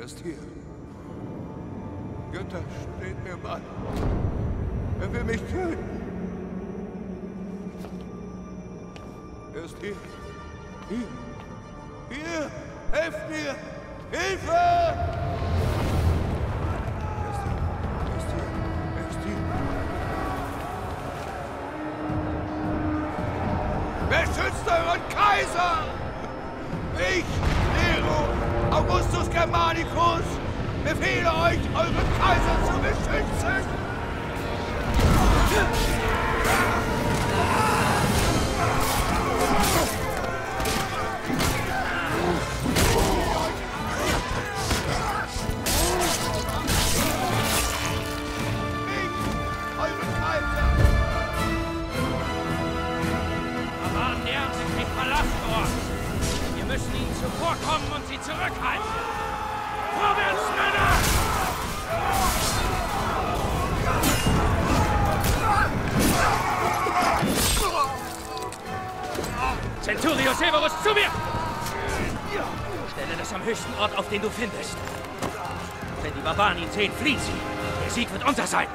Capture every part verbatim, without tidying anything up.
ist hier. Götter steht mir Mann. Er will mich töten. Er ist hier. Hier. Hier. Helft mir. Hilfe! Er ist hier. Er ist hier. Er ist hier. Wer schützt euren Kaiser? Ich, Nero, Augustus Germanicus, befehle euch, euren Kaiser zu beschützen! Wir müssen ihnen zuvorkommen und sie zurückhalten. Vorwärts, Männer! Centurio Severus, zu mir! Stelle das am höchsten Ort, auf den du findest. Wenn die Barbaren ihn sehen, fliehen sie. Der Sieg wird unser sein.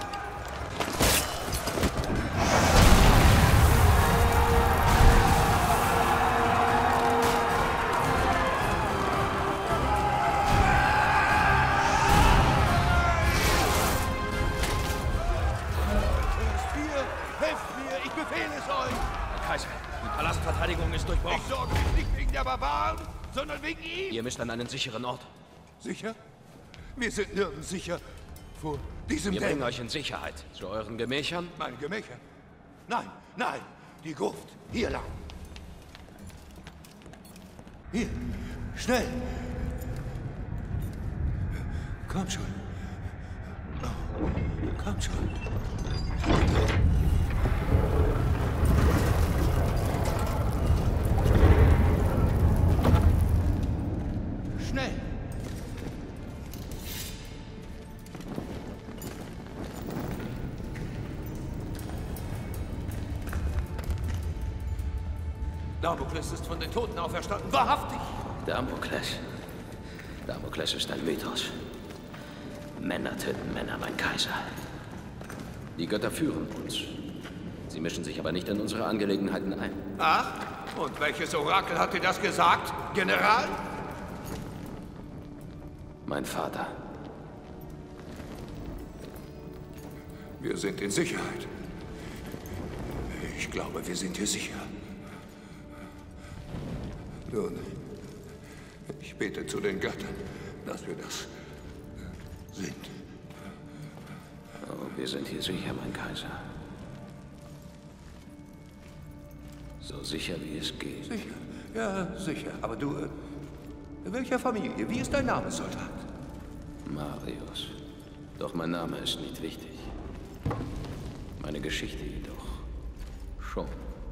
Ich sorge mich nicht wegen der Barbaren, sondern wegen ihm. Ihr müsst an einen sicheren Ort. Sicher? Wir sind nirgends sicher vor diesem Wir Dämon. bringen euch in Sicherheit. Zu euren Gemächern? Meine Gemächer? Nein, nein, die Gruft. Hier lang. Hier, schnell. Komm schon. Oh, komm schon. Schnell! Damokles ist von den Toten auferstanden. Wahrhaftig! Damokles. Damokles ist ein Mythos. Männer töten Männer, mein Kaiser. Die Götter führen uns. Sie mischen sich aber nicht in unsere Angelegenheiten ein. Ach? Und welches Orakel hat dir das gesagt, General? Mein Vater. Wir sind in Sicherheit. Ich glaube, wir sind hier sicher. Nun, ich bete zu den Göttern, dass wir das sind. Oh, wir sind hier sicher, mein Kaiser. So sicher, wie es geht. Sicher, ja, sicher. Aber du, äh, welcher Familie? Wie ist dein Name, Soldat? Marius. Doch mein Name ist nicht wichtig. Meine Geschichte jedoch schon.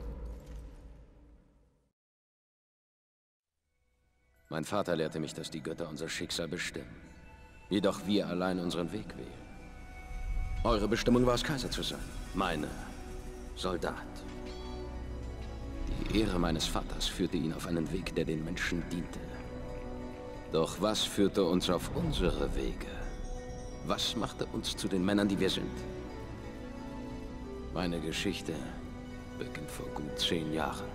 Mein Vater lehrte mich, dass die Götter unser Schicksal bestimmen. Jedoch wir allein unseren Weg wählen. Eure Bestimmung war es, Kaiser zu sein. Meine, Soldat. Die Ehre meines Vaters führte ihn auf einen Weg, der den Menschen diente. Doch was führte uns auf unsere Wege? Was machte uns zu den Männern, die wir sind? Meine Geschichte beginnt vor gut zehn Jahren.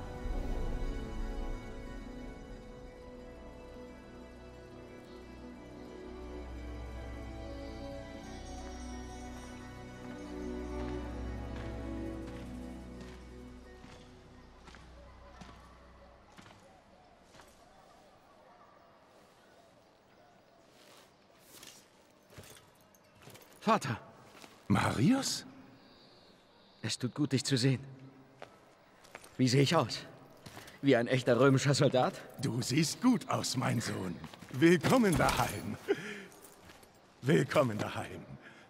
Vater! Marius? Es tut gut, dich zu sehen. Wie sehe ich aus? Wie ein echter römischer Soldat? Du siehst gut aus, mein Sohn. Willkommen daheim. Willkommen daheim.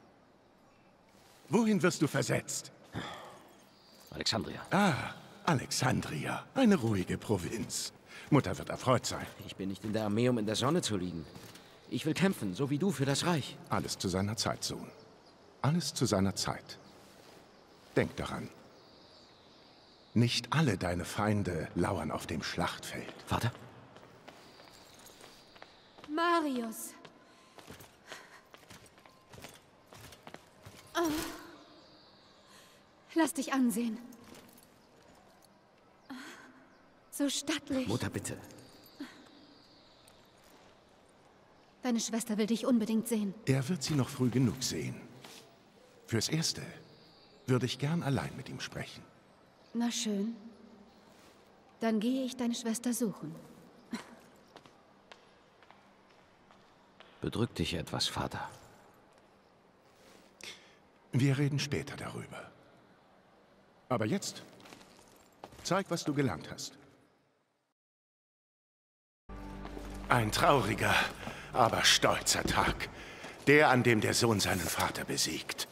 Wohin wirst du versetzt? Alexandria. Ah, Alexandria. Eine ruhige Provinz. Mutter wird erfreut sein. Ich bin nicht in der Armee, um in der Sonne zu liegen. Ich will kämpfen, so wie du, für das Reich. Alles zu seiner Zeit, Sohn. Alles zu seiner Zeit. Denk daran. Nicht alle deine Feinde lauern auf dem Schlachtfeld. Vater? Marius, Oh. Lass dich ansehen. So stattlich. Mutter, bitte. Deine Schwester will dich unbedingt sehen. Er wird sie noch früh genug sehen. Fürs Erste würde ich gern allein mit ihm sprechen. Na schön. Dann gehe ich deine Schwester suchen. Bedrückt dich etwas, Vater? Wir reden später darüber. Aber jetzt, zeig, was du gelernt hast. Ein trauriger, aber stolzer Tag. Der, an dem der Sohn seinen Vater besiegt.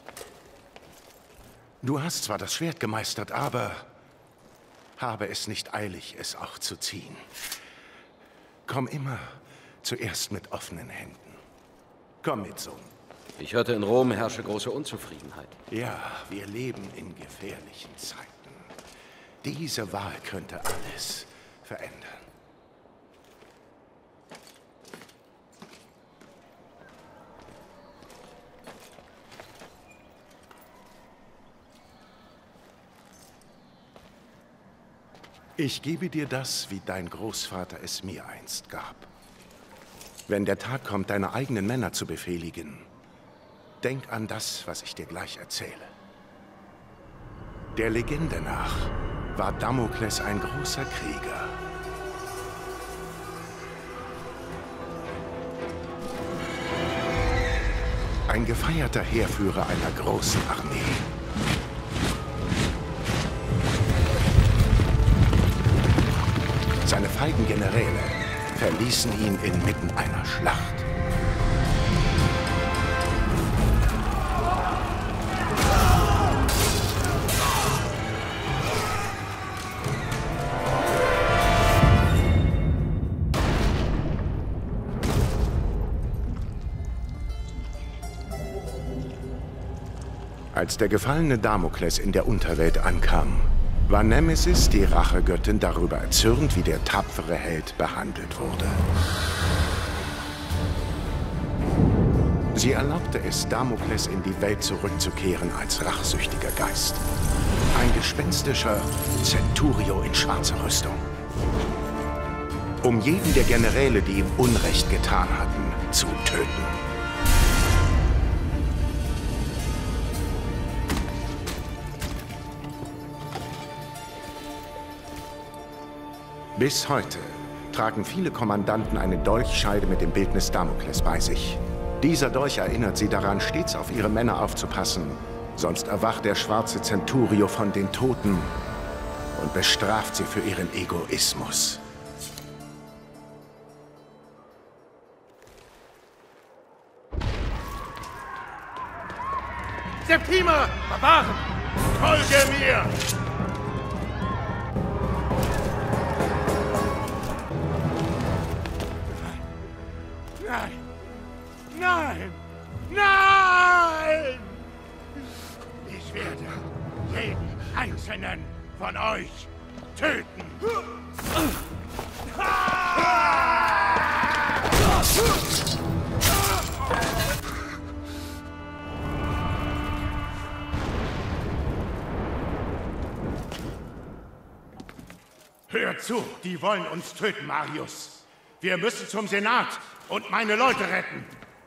Du hast zwar das Schwert gemeistert, aber habe es nicht eilig, es auch zu ziehen. Komm immer zuerst mit offenen Händen. Komm mit, Sohn. Ich hörte, in Rom herrsche große Unzufriedenheit. Ja, wir leben in gefährlichen Zeiten. Diese Wahl könnte alles verändern. Ich gebe dir das, wie dein Großvater es mir einst gab. Wenn der Tag kommt, deine eigenen Männer zu befehligen, denk an das, was ich dir gleich erzähle. Der Legende nach war Damokles ein großer Krieger. Ein gefeierter Heerführer einer großen Armee. Seine feigen Generäle verließen ihn inmitten einer Schlacht. Als der gefallene Damokles in der Unterwelt ankam, war Nemesis, die Rachegöttin, darüber erzürnt, wie der tapfere Held behandelt wurde. Sie erlaubte es, Damokles in die Welt zurückzukehren als rachsüchtiger Geist. Ein gespenstischer Centurio in schwarzer Rüstung. Um jeden der Generäle, die ihm Unrecht getan hatten, zu töten. Bis heute tragen viele Kommandanten eine Dolchscheide mit dem Bildnis Damokles bei sich. Dieser Dolch erinnert sie daran, stets auf ihre Männer aufzupassen, sonst erwacht der schwarze Centurio von den Toten und bestraft sie für ihren Egoismus. Septima! Barbaren! Folge mir! Nein! Nein! Nein! Ich werde jeden einzelnen von euch töten! Hör zu, die wollen uns töten, Marius. Wir müssen zum Senat und meine Leute retten.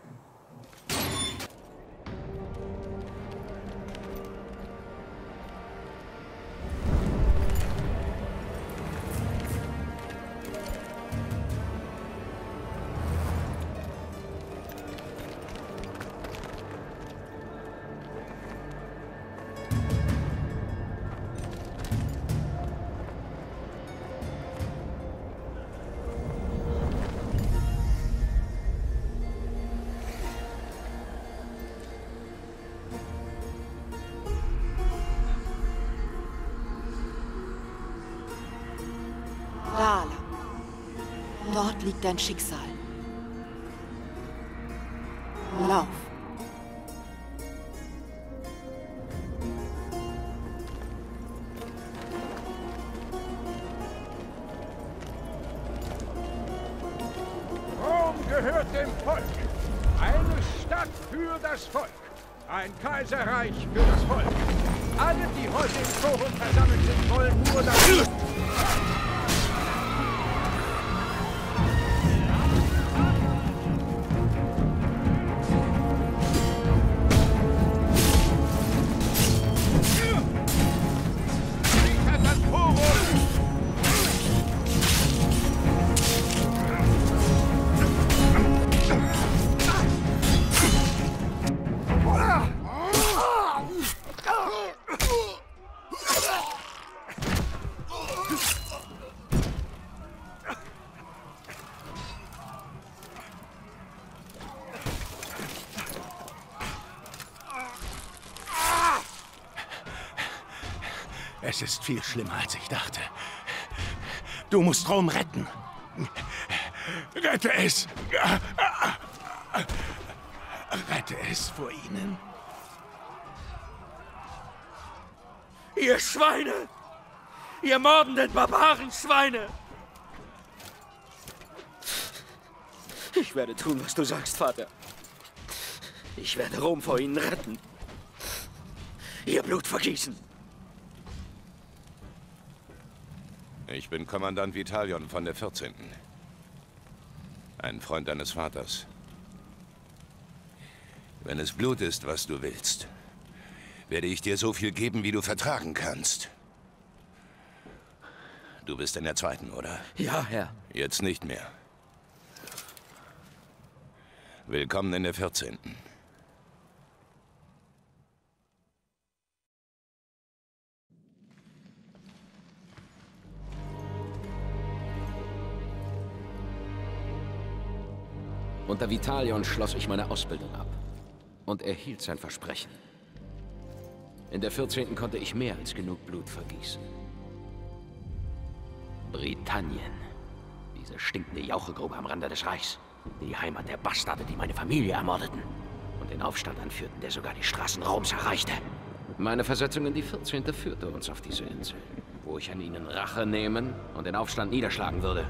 Rala. Dort liegt dein Schicksal. Lauf. Rom gehört dem Volk. Eine Stadt für das Volk. Ein Kaiserreich für das Volk. Alle, die heute im Forum versammelt sind, wollen nur das... Es ist viel schlimmer, als ich dachte. Du musst Rom retten. Rette es! Rette es vor ihnen. Ihr Schweine! Ihr mordenden Barbarenschweine! Ich werde tun, was du sagst, Vater. Ich werde Rom vor ihnen retten. Ihr Blut vergießen. Ich bin Kommandant Vitalion von der vierzehnten Ein Freund deines Vaters. Wenn es Blut ist, was du willst, werde ich dir so viel geben, wie du vertragen kannst. Du bist in der zweiten, oder? Ja, Herr. Jetzt nicht mehr. Willkommen in der vierzehnten Unter Vitalion schloss ich meine Ausbildung ab und erhielt sein Versprechen. In der vierzehnten konnte ich mehr als genug Blut vergießen. Britannien, diese stinkende Jauchegrube am Rande des Reichs, die Heimat der Bastarde, die meine Familie ermordeten und den Aufstand anführten, der sogar die Straßen Roms erreichte. Meine Versetzung in die vierzehnte führte uns auf diese Insel, wo ich an ihnen Rache nehmen und den Aufstand niederschlagen würde.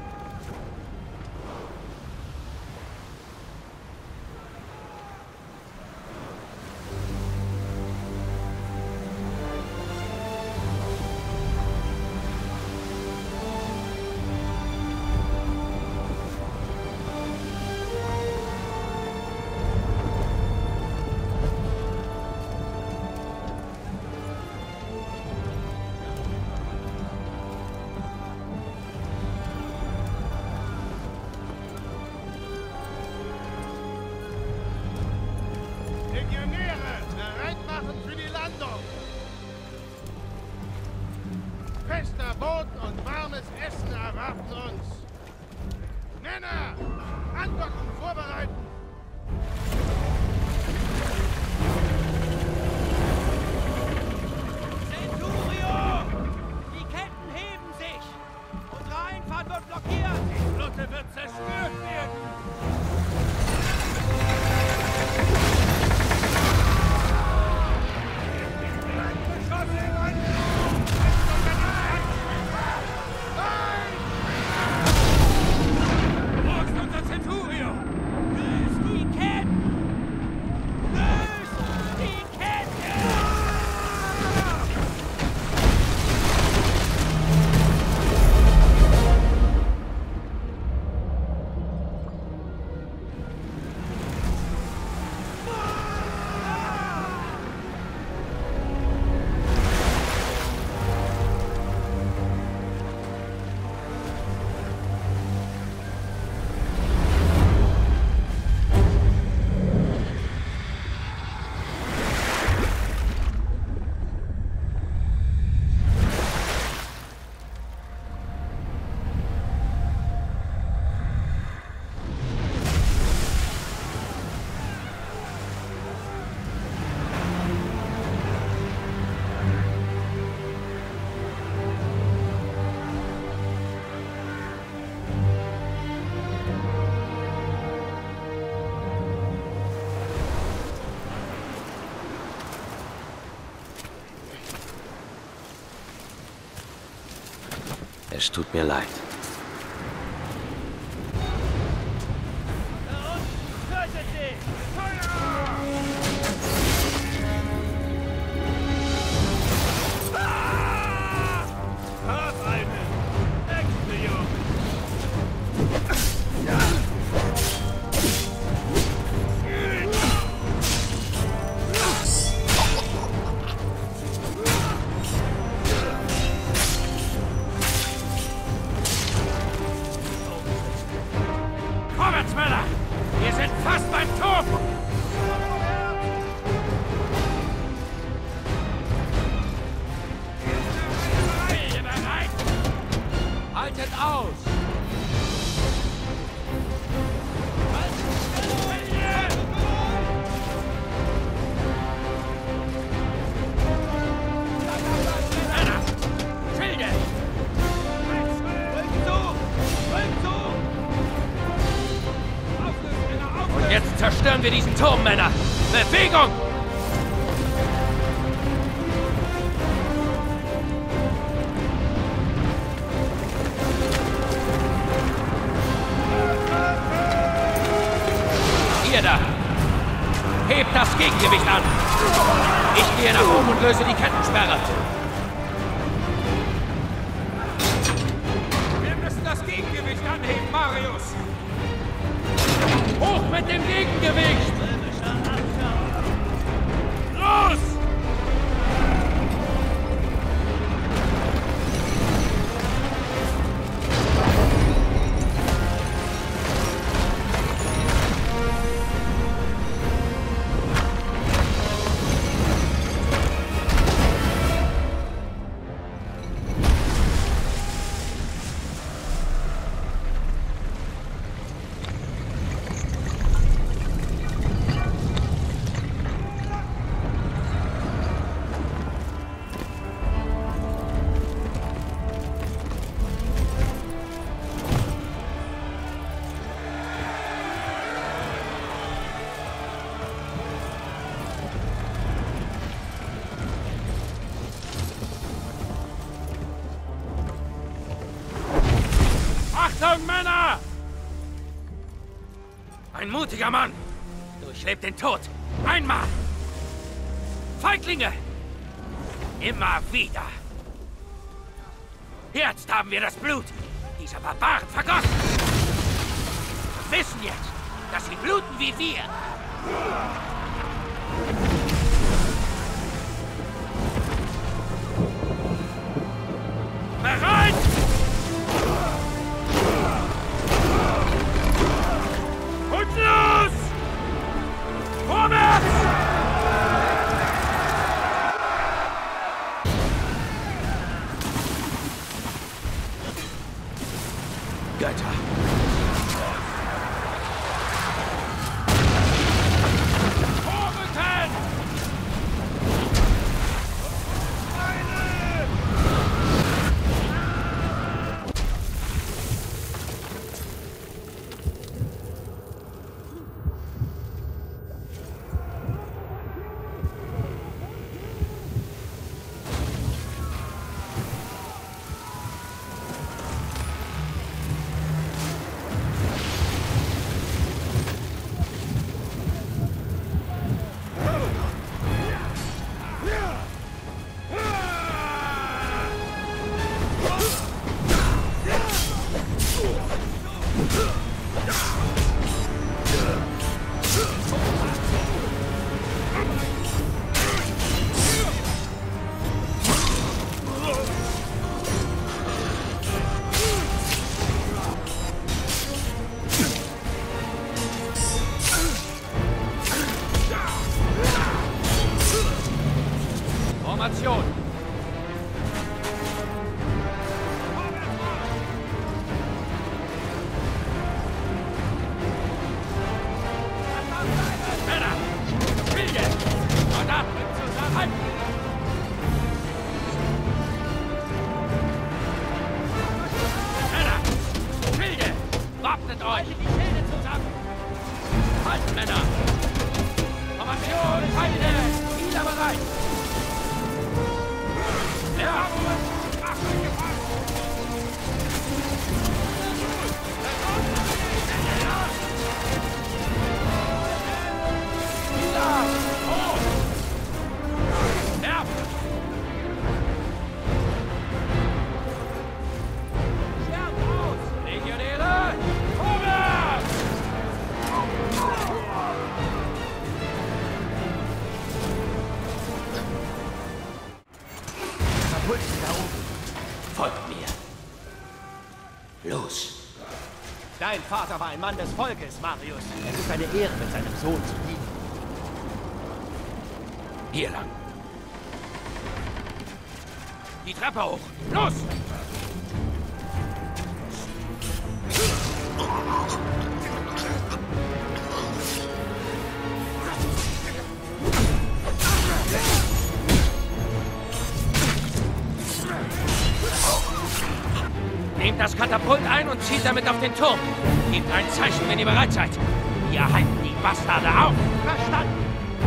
Fester Boden und warmes Essen erwarten uns. Männer, Andockung vorbereiten. Centurio! Die Ketten heben sich! Unsere Einfahrt wird blockiert! Die Flotte wird zerstört werden! Es tut mir leid. Da unten tötet sie! Feuer! Erobern wir diesen Turm, Männer! Bewegung! Ihr da! Hebt das Gegengewicht an! Ich gehe nach oben und löse die Kettensperre! Wir müssen das Gegengewicht anheben, Marius! Hoch mit dem Gegengewicht! Los! Achtung, Männer! Ein mutiger Mann durchlebt den Tod. Einmal! Feiglinge! Immer wieder! Jetzt haben wir das Blut dieser Barbaren vergossen! Wir wissen jetzt, dass sie bluten wie wir! Bereit! Und los! Vorwärts! Götter! Vorrücken! Formation! Männer! Wilde! Soldaten zusammen! Männer! Wilde! Wappnet euch! Die Schilde zusammen! Halt, Männer! Formation! Feinde! Wieder bereit! Ja! Mach euch gefasst! Folgt mir. Los. Dein Vater war ein Mann des Volkes, Marius. Es ist eine Ehre, mit seinem Sohn zu dienen. Hier lang. Die Treppe hoch. Los! Nehmt das Katapult ein und zielt damit auf den Turm. Gebt ein Zeichen, wenn ihr bereit seid. Ihr Halblinge. Bastarde, auf! Verstanden!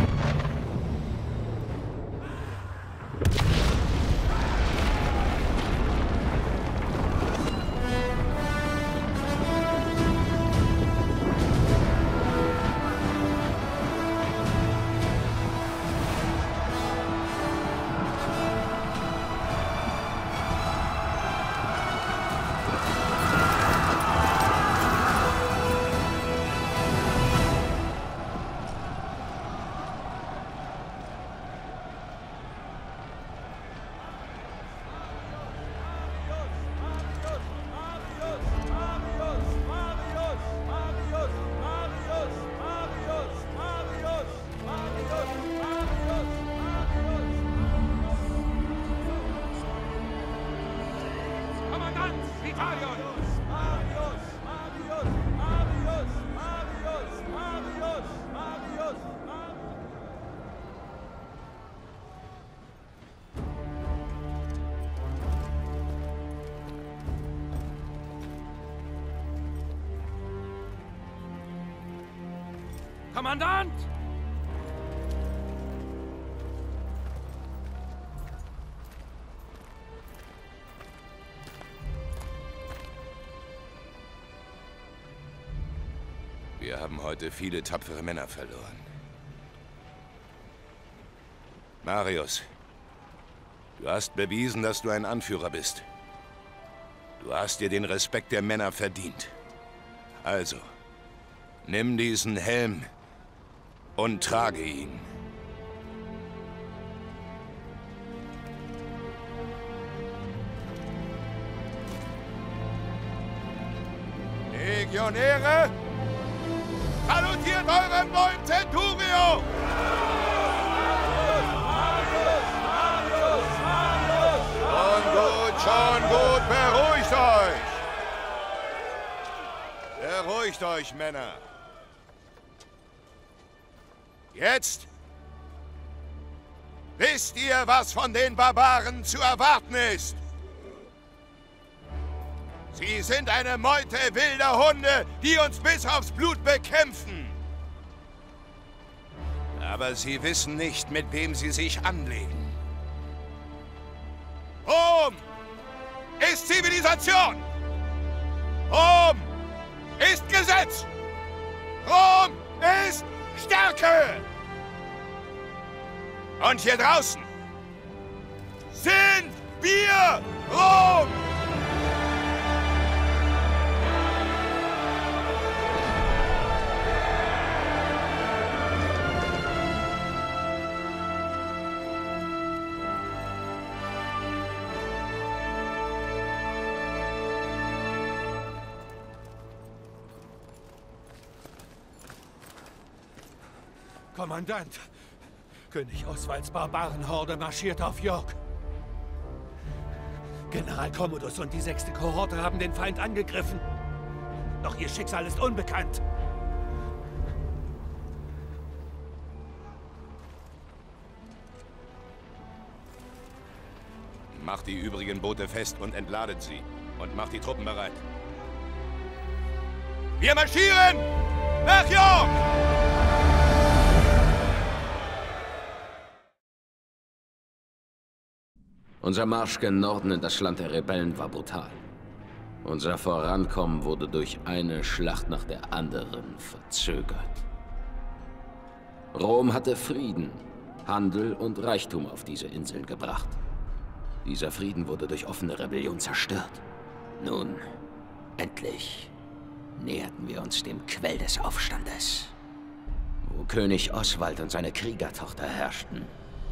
Kommandant! Wir haben heute viele tapfere Männer verloren. Marius, du hast bewiesen, dass du ein Anführer bist. Du hast dir den Respekt der Männer verdient. Also, nimm diesen Helm und trage ihn. Legionäre, salutiert eurem neuen Centurio! Schon gut, schon gut, beruhigt euch! Beruhigt euch, Männer! Jetzt wisst ihr, was von den Barbaren zu erwarten ist. Sie sind eine Meute wilder Hunde, die uns bis aufs Blut bekämpfen. Aber sie wissen nicht, mit wem sie sich anlegen. Rom ist Zivilisation. Rom ist Gesetz. Rom ist Stärke! Und hier draußen sind wir Rom! Kommandant! König Oswalds Barbarenhorde marschiert auf York. General Commodus und die sechste Kohorte haben den Feind angegriffen. Doch ihr Schicksal ist unbekannt. Macht die übrigen Boote fest und entladet sie. Und macht die Truppen bereit. Wir marschieren nach York! Unser Marsch gen Norden in das Land der Rebellen war brutal. Unser Vorankommen wurde durch eine Schlacht nach der anderen verzögert. Rom hatte Frieden, Handel und Reichtum auf diese Inseln gebracht. Dieser Frieden wurde durch offene Rebellion zerstört. Nun, endlich näherten wir uns dem Quell des Aufstandes, wo König Oswald und seine Kriegertochter herrschten.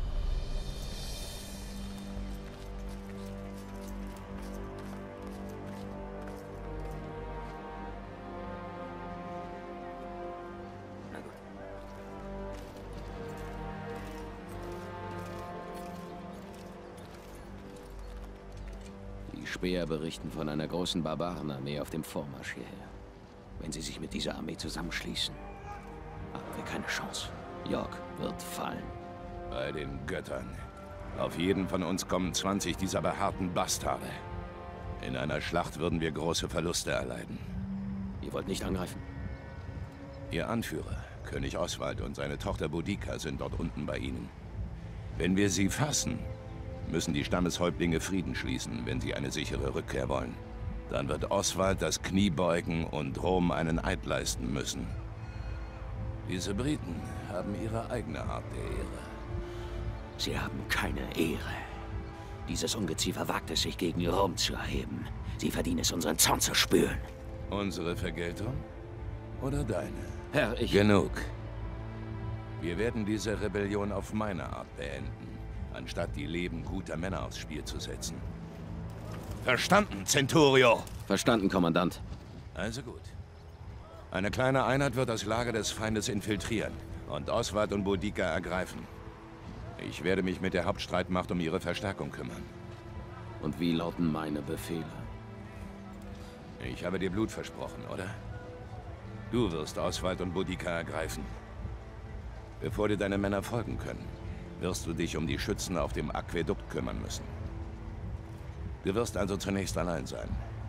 Die Späher berichten von einer großen Barbarenarmee auf dem Vormarsch hierher. Wenn sie sich mit dieser Armee zusammenschließen, haben wir keine Chance. York wird fallen. Bei den Göttern. Auf jeden von uns kommen zwanzig dieser behaarten Bastarde. In einer Schlacht würden wir große Verluste erleiden. Ihr wollt nicht angreifen? Ihr Anführer König Oswald und seine Tochter Boudica sind dort unten bei ihnen. Wenn wir sie fassen, müssen die Stammeshäuptlinge Frieden schließen, wenn sie eine sichere Rückkehr wollen. Dann wird Oswald das Knie beugen und Rom einen Eid leisten müssen. Diese Briten haben ihre eigene Art der Ehre. Sie haben keine Ehre. Dieses Ungeziefer wagt es, sich gegen Rom zu erheben. Sie verdienen es, unseren Zorn zu spüren. Unsere Vergeltung? Oder deine? Herr, ich... Genug. Wir werden diese Rebellion auf meine Art beenden, anstatt die Leben guter Männer aufs Spiel zu setzen. Verstanden, Centurio? Verstanden, Kommandant. Also gut. Eine kleine Einheit wird das Lager des Feindes infiltrieren und Oswald und Boudica ergreifen. Ich werde mich mit der Hauptstreitmacht um ihre Verstärkung kümmern. Und wie lauten meine Befehle? Ich habe dir Blut versprochen, oder? Du wirst Oswald und Boudica ergreifen. Bevor dir deine Männer folgen können, wirst du dich um die Schützen auf dem Aquädukt kümmern müssen. Du wirst also zunächst allein sein.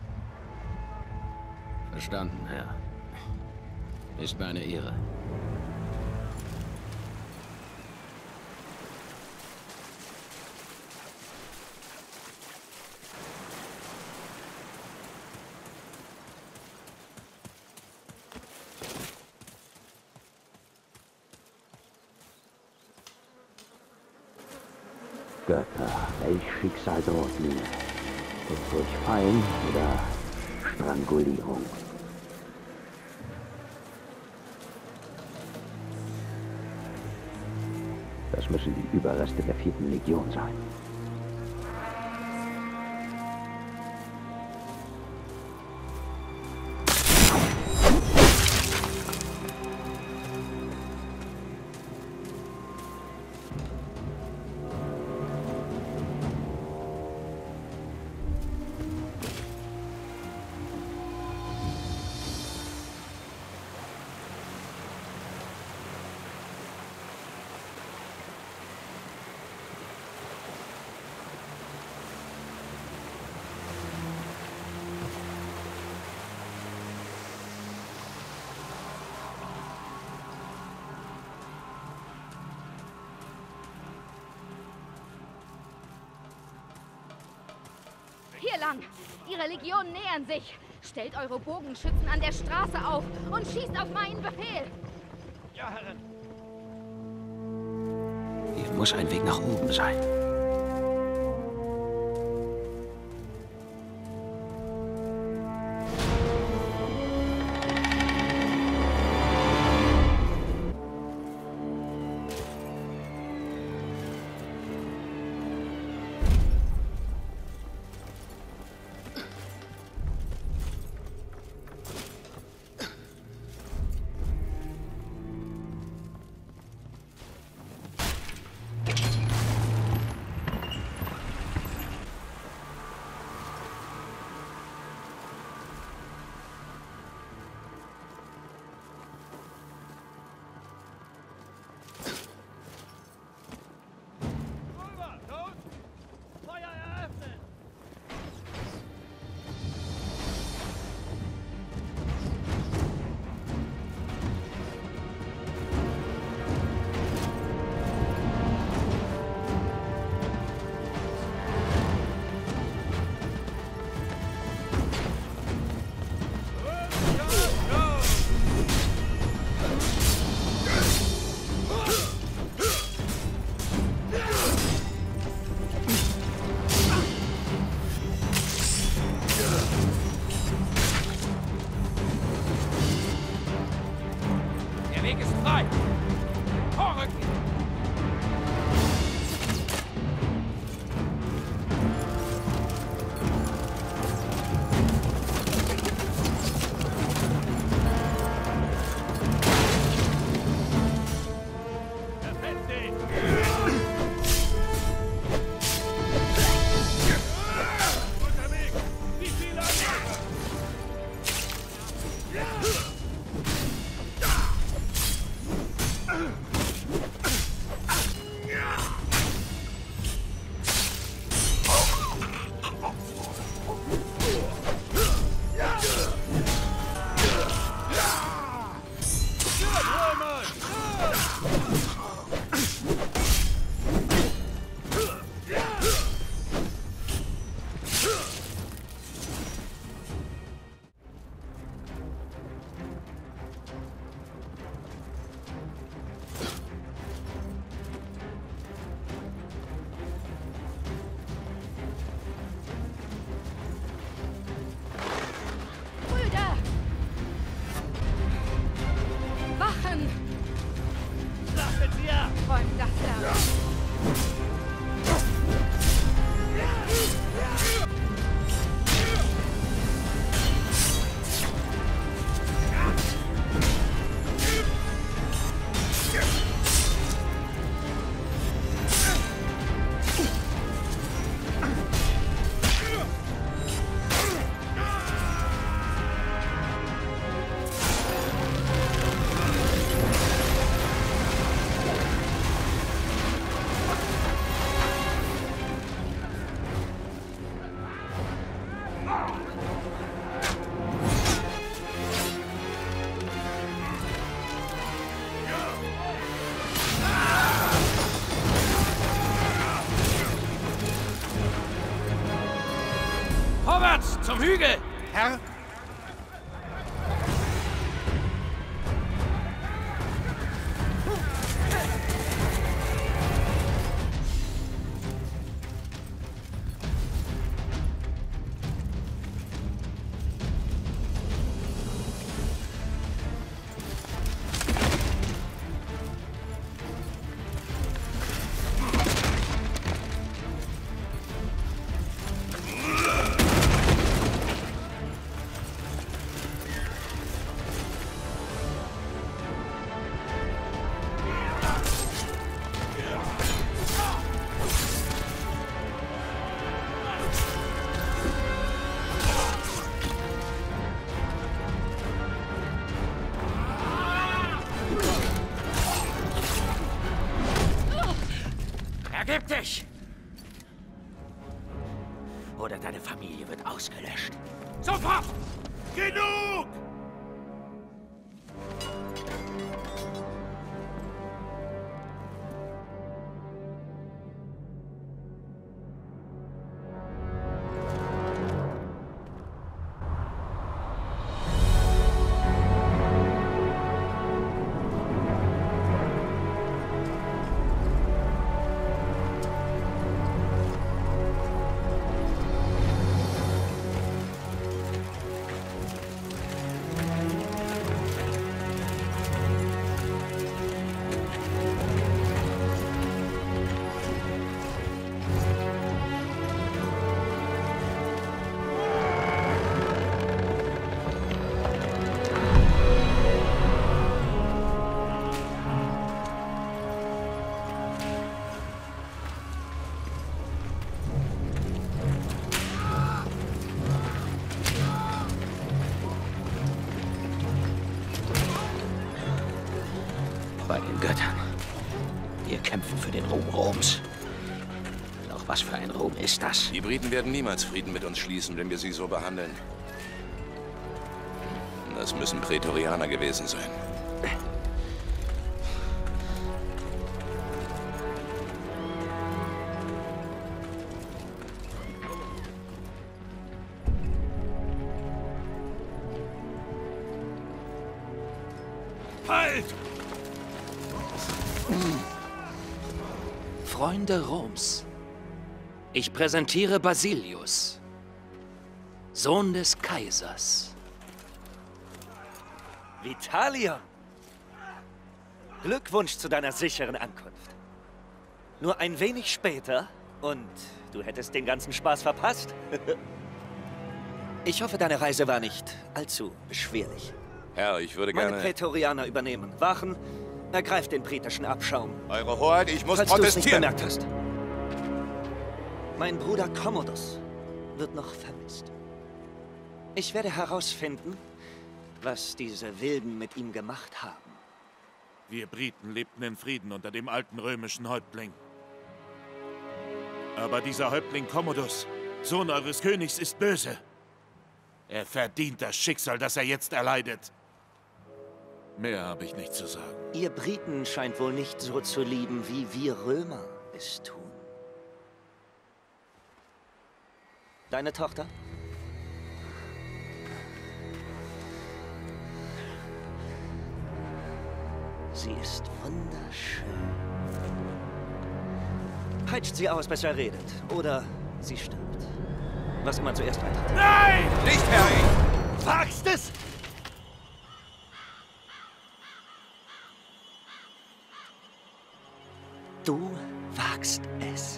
Verstanden, Herr. Ist mir eine Ehre. Götter, welch Schicksal droht mir? Durch Fallen oder Strangulierung? Das müssen die Überreste der vierten Legion sein. Hier lang! Ihre Legionen nähern sich! Stellt eure Bogenschützen an der Straße auf und schießt auf meinen Befehl! Ja, Herrin! Hier muss ein Weg nach oben sein. Vorwärts, zum Hügel! Herr? Ergib dich! Oder deine Familie wird ausgelöscht. Sofort! Genug! Bei den Göttern. Wir kämpfen für den Ruhm Roms. Doch was für ein Ruhm ist das? Die Briten werden niemals Frieden mit uns schließen, wenn wir sie so behandeln. Das müssen Prätorianer gewesen sein. Halt! Freunde Roms, ich präsentiere Basilius, Sohn des Kaisers. Vitalion! Glückwunsch zu deiner sicheren Ankunft. Nur ein wenig später und du hättest den ganzen Spaß verpasst. Ich hoffe, deine Reise war nicht allzu beschwerlich. Herr, ich würde gerne... Meine Prätorianer übernehmen Wachen. Ergreift den britischen Abschaum. Eure Hoheit, ich muss Falls du es nicht protestieren. bemerkt hast. Mein Bruder Commodus wird noch vermisst. Ich werde herausfinden, was diese Wilden mit ihm gemacht haben. Wir Briten lebten in Frieden unter dem alten römischen Häuptling. Aber dieser Häuptling Commodus, Sohn eures Königs, ist böse. Er verdient das Schicksal, das er jetzt erleidet. Mehr habe ich nicht zu sagen. Ihr Briten scheint wohl nicht so zu lieben, wie wir Römer es tun. Deine Tochter? Sie ist wunderschön. Peitscht sie aus, bis er redet. Oder sie stirbt. Was immer zuerst eintritt. Nein! Nicht, Harry! Wagst es? Du wagst es.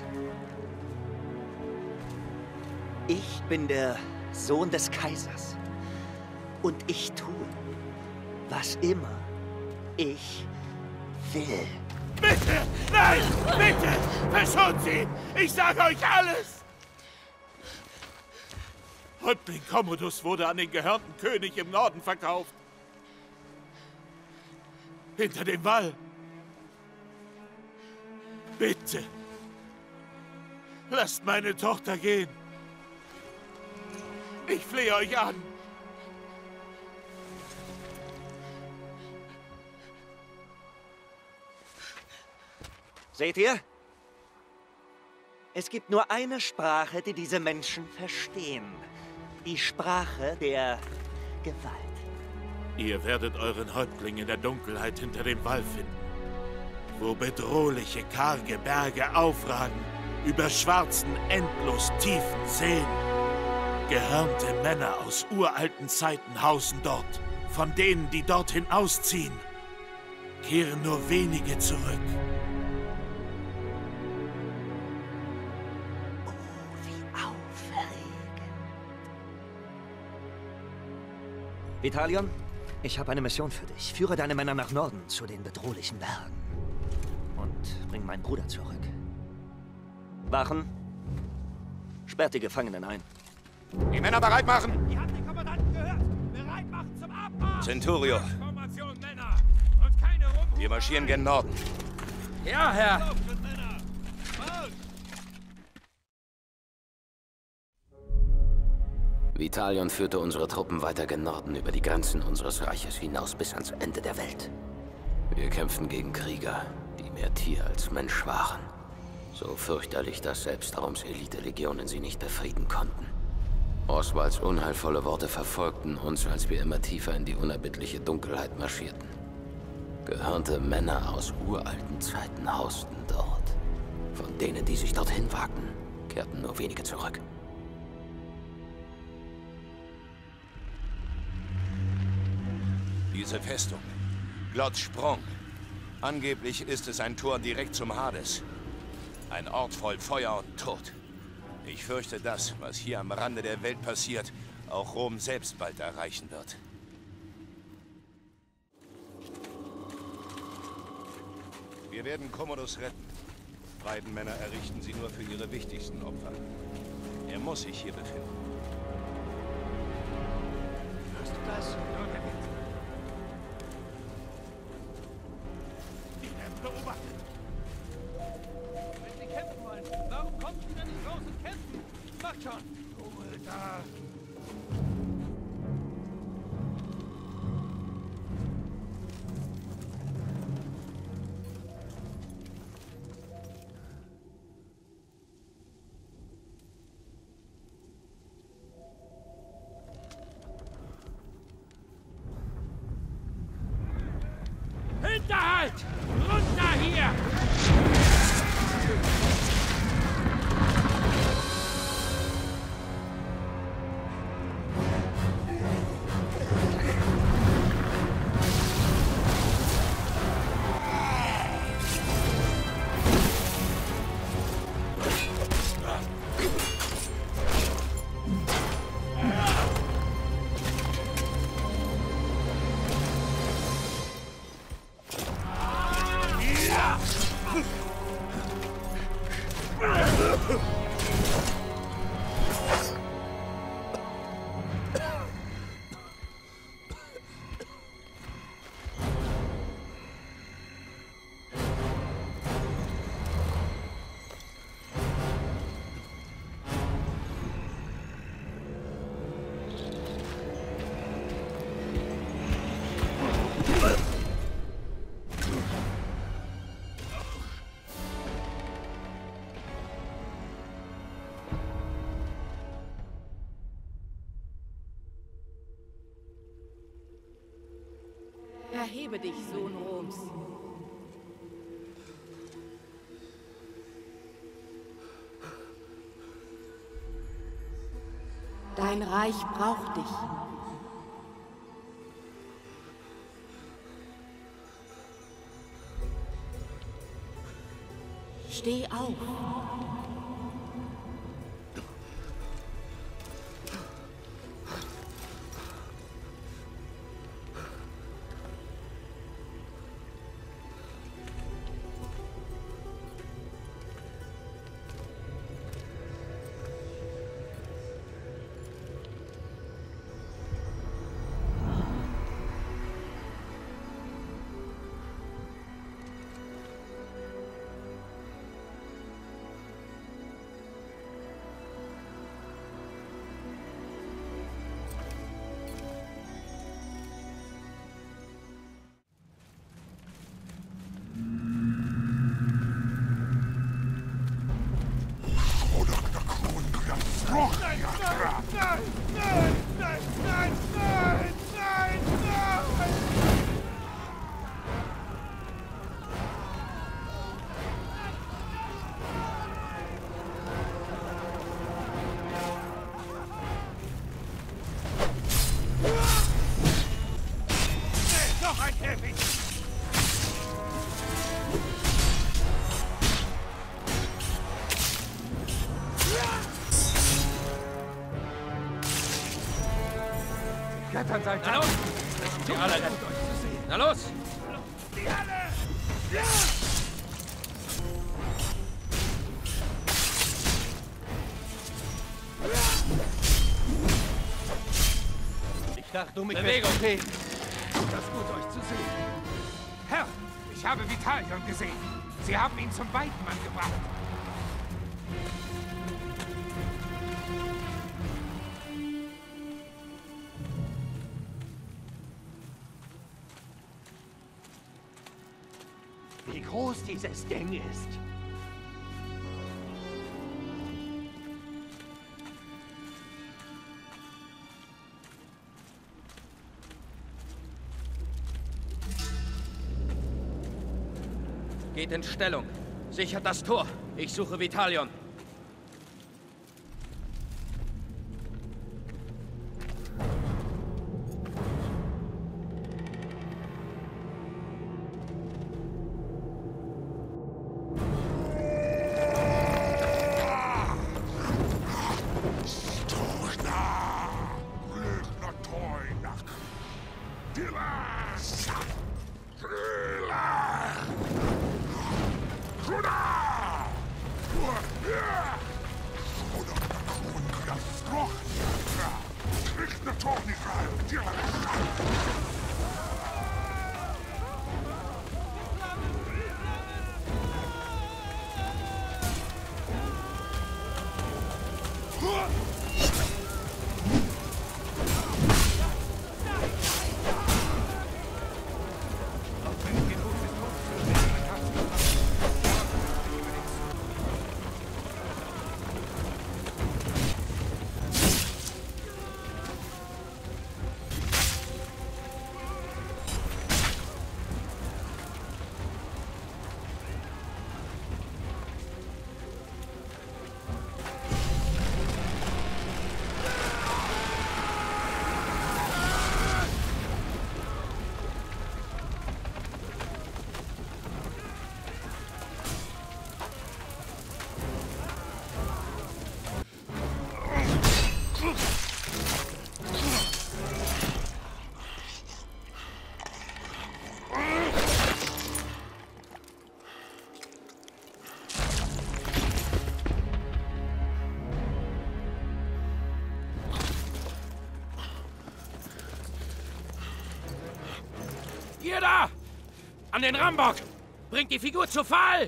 Ich bin der Sohn des Kaisers. Und ich tue, was immer ich will. Bitte! Nein! Bitte! Verschont sie! Ich sage euch alles! Häuptling Commodus wurde an den gehörnten König im Norden verkauft. Hinter dem Wall. Bitte! Lasst meine Tochter gehen. Ich flehe euch an. Seht ihr? Es gibt nur eine Sprache, die diese Menschen verstehen. die Sprache der Gewalt. Ihr werdet euren Häuptling in der Dunkelheit hinter dem Wall finden, wo bedrohliche, karge Berge aufragen, über schwarzen, endlos tiefen Seen. Gehörnte Männer aus uralten Zeiten hausen dort. Von denen, die dorthin ausziehen, kehren nur wenige zurück. Vitalion, ich habe eine Mission für dich. Führe deine Männer nach Norden zu den bedrohlichen Bergen. Und bring meinen Bruder zurück. Wachen, sperrt die Gefangenen ein. Die Männer bereit machen! Ihr habt den Kommandanten gehört! Bereit machen zum Abmarsch! Centurio! Formation, Männer! Und keine Rumhuberei! Wir marschieren gen Norden. Ja, Herr! Vitalion führte unsere Truppen weiter gen Norden über die Grenzen unseres Reiches hinaus bis ans Ende der Welt. Wir kämpften gegen Krieger, die mehr Tier als Mensch waren. So fürchterlich, dass selbst Roms Elite-Legionen sie nicht befrieden konnten. Oswalds unheilvolle Worte verfolgten uns, als wir immer tiefer in die unerbittliche Dunkelheit marschierten. Gehörnte Männer aus uralten Zeiten hausten dort. Von denen, die sich dorthin wagten, kehrten nur wenige zurück. Diese Festung. Glotz Sprung. Angeblich ist es ein Tor direkt zum Hades. Ein Ort voll Feuer und Tod. Ich fürchte, das, was hier am Rande der Welt passiert, auch Rom selbst bald erreichen wird. Wir werden Commodus retten. Freudenmänner errichten sie nur für ihre wichtigsten Opfer. Er muss sich hier befinden. Hörst du das? Beobachtet. Wenn Sie kämpfen wollen, warum kommt Sie denn nicht raus und kämpfen? Macht schon! Ruhe da! Hinterhalt! Runter hier! Erhebe dich, Sohn Roms. Dein Reich braucht dich. Steh auf. Nein, nein, nein, nein, nein, nein, nein, nein, nein! Noch ein Käfig! Klettern seid Na los! Die alle retten. Na los! Die alle! Ja! Ich dachte, du mich Bewegung! Okay. Das ist gut, euch zu sehen. Herr, ich habe Vitalion gesehen. Sie haben ihn zum Weidmann gebracht. Wie groß dieses Ding ist. Geht in Stellung. Sichert das Tor. Ich suche Vitalion. Ihr da! An den Rambock! Bringt die Figur zu Fall!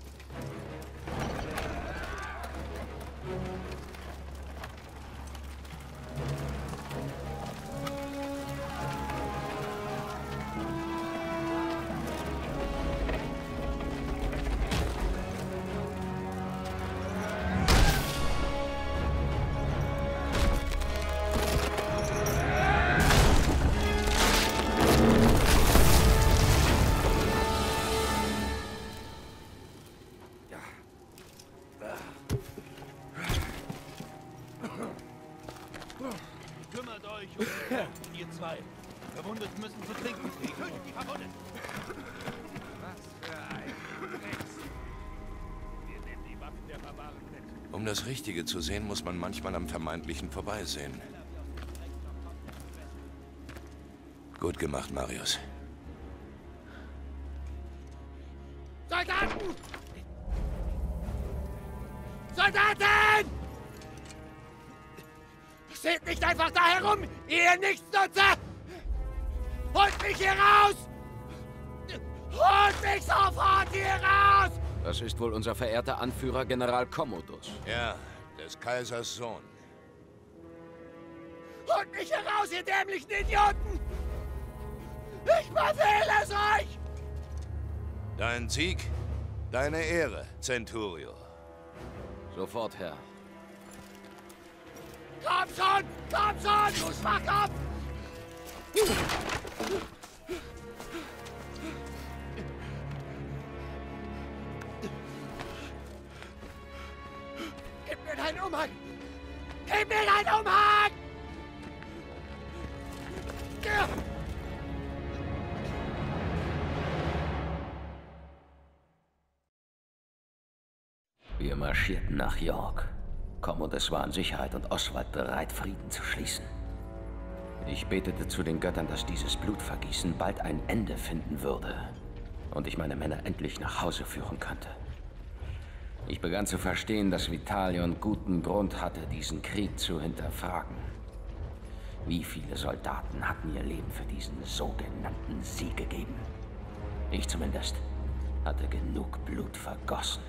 Kümmert euch um die Wunden, ihr zwei. Verwundeten müssen zu trinken kriegen. Tötet die Verwundeten! Was für ein Drex. Wir nehmen die Waffen der Barbaren mit. Um das Richtige zu sehen, muss man manchmal am Vermeintlichen vorbeisehen. Gut gemacht, Marius. Soldaten! Soldaten! Steht nicht einfach da herum, ihr Nichtsnutzer! Holt mich hier raus! Holt mich sofort hier raus! Das ist wohl unser verehrter Anführer General Commodus. Ja, des Kaisers Sohn. Holt mich hier raus, ihr dämlichen Idioten! Ich befehle es euch! Dein Sieg, deine Ehre, Centurio. Sofort, Herr. Komm schon! Komm schon, du Schwachkopf! Gib mir deinen Umhang! Gib mir deinen Umhang! Wir marschierten nach York. Commodus war in Sicherheit und Oswald bereit, Frieden zu schließen. Ich betete zu den Göttern, dass dieses Blutvergießen bald ein Ende finden würde und ich meine Männer endlich nach Hause führen könnte. Ich begann zu verstehen, dass Vitalion guten Grund hatte, diesen Krieg zu hinterfragen. Wie viele Soldaten hatten ihr Leben für diesen sogenannten Sieg gegeben? Ich zumindest hatte genug Blut vergossen.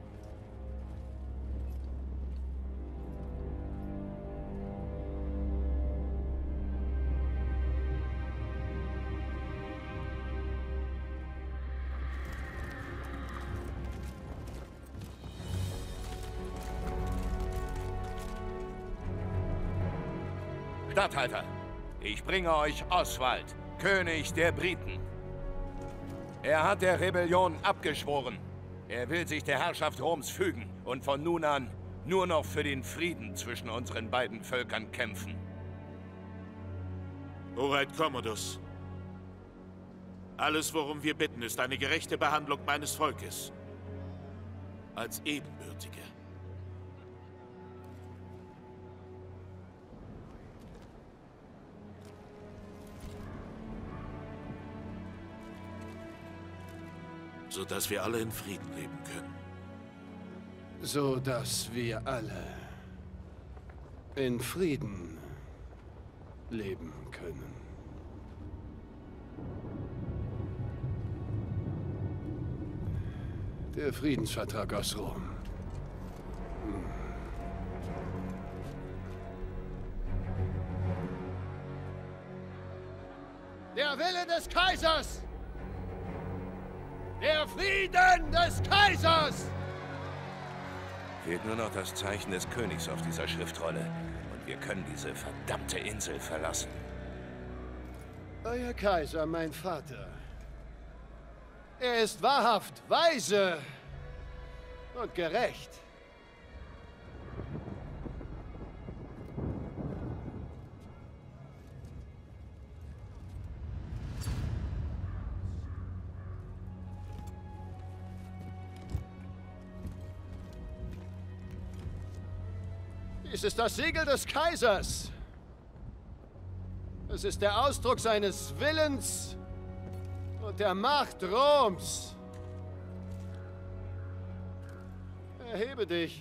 Statthalter, ich bringe euch Oswald, König der Briten. Er hat der Rebellion abgeschworen. Er will sich der Herrschaft Roms fügen und von nun an nur noch für den Frieden zwischen unseren beiden Völkern kämpfen. Hoheit Commodus, alles, worum wir bitten, ist eine gerechte Behandlung meines Volkes. Als Ebenbürtige. So dass wir alle in Frieden leben können. So dass wir alle in Frieden leben können. Der Friedensvertrag aus Rom. Der Wille des Kaisers! Der Frieden des Kaisers! Fehlt nur noch das Zeichen des Königs auf dieser Schriftrolle. Und wir können diese verdammte Insel verlassen. Euer Kaiser, mein Vater. Er ist wahrhaft weise und gerecht. Dies ist das Siegel des Kaisers. Es ist der Ausdruck seines Willens und der Macht Roms. Erhebe dich.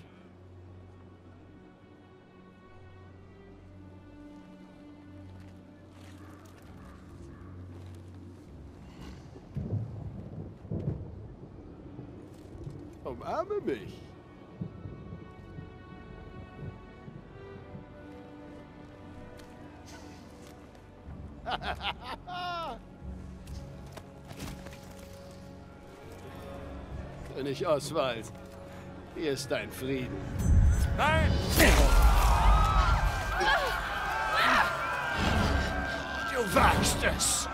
Umarme mich. König Oswald, hier ist dein Frieden. Nein! Du wagst es!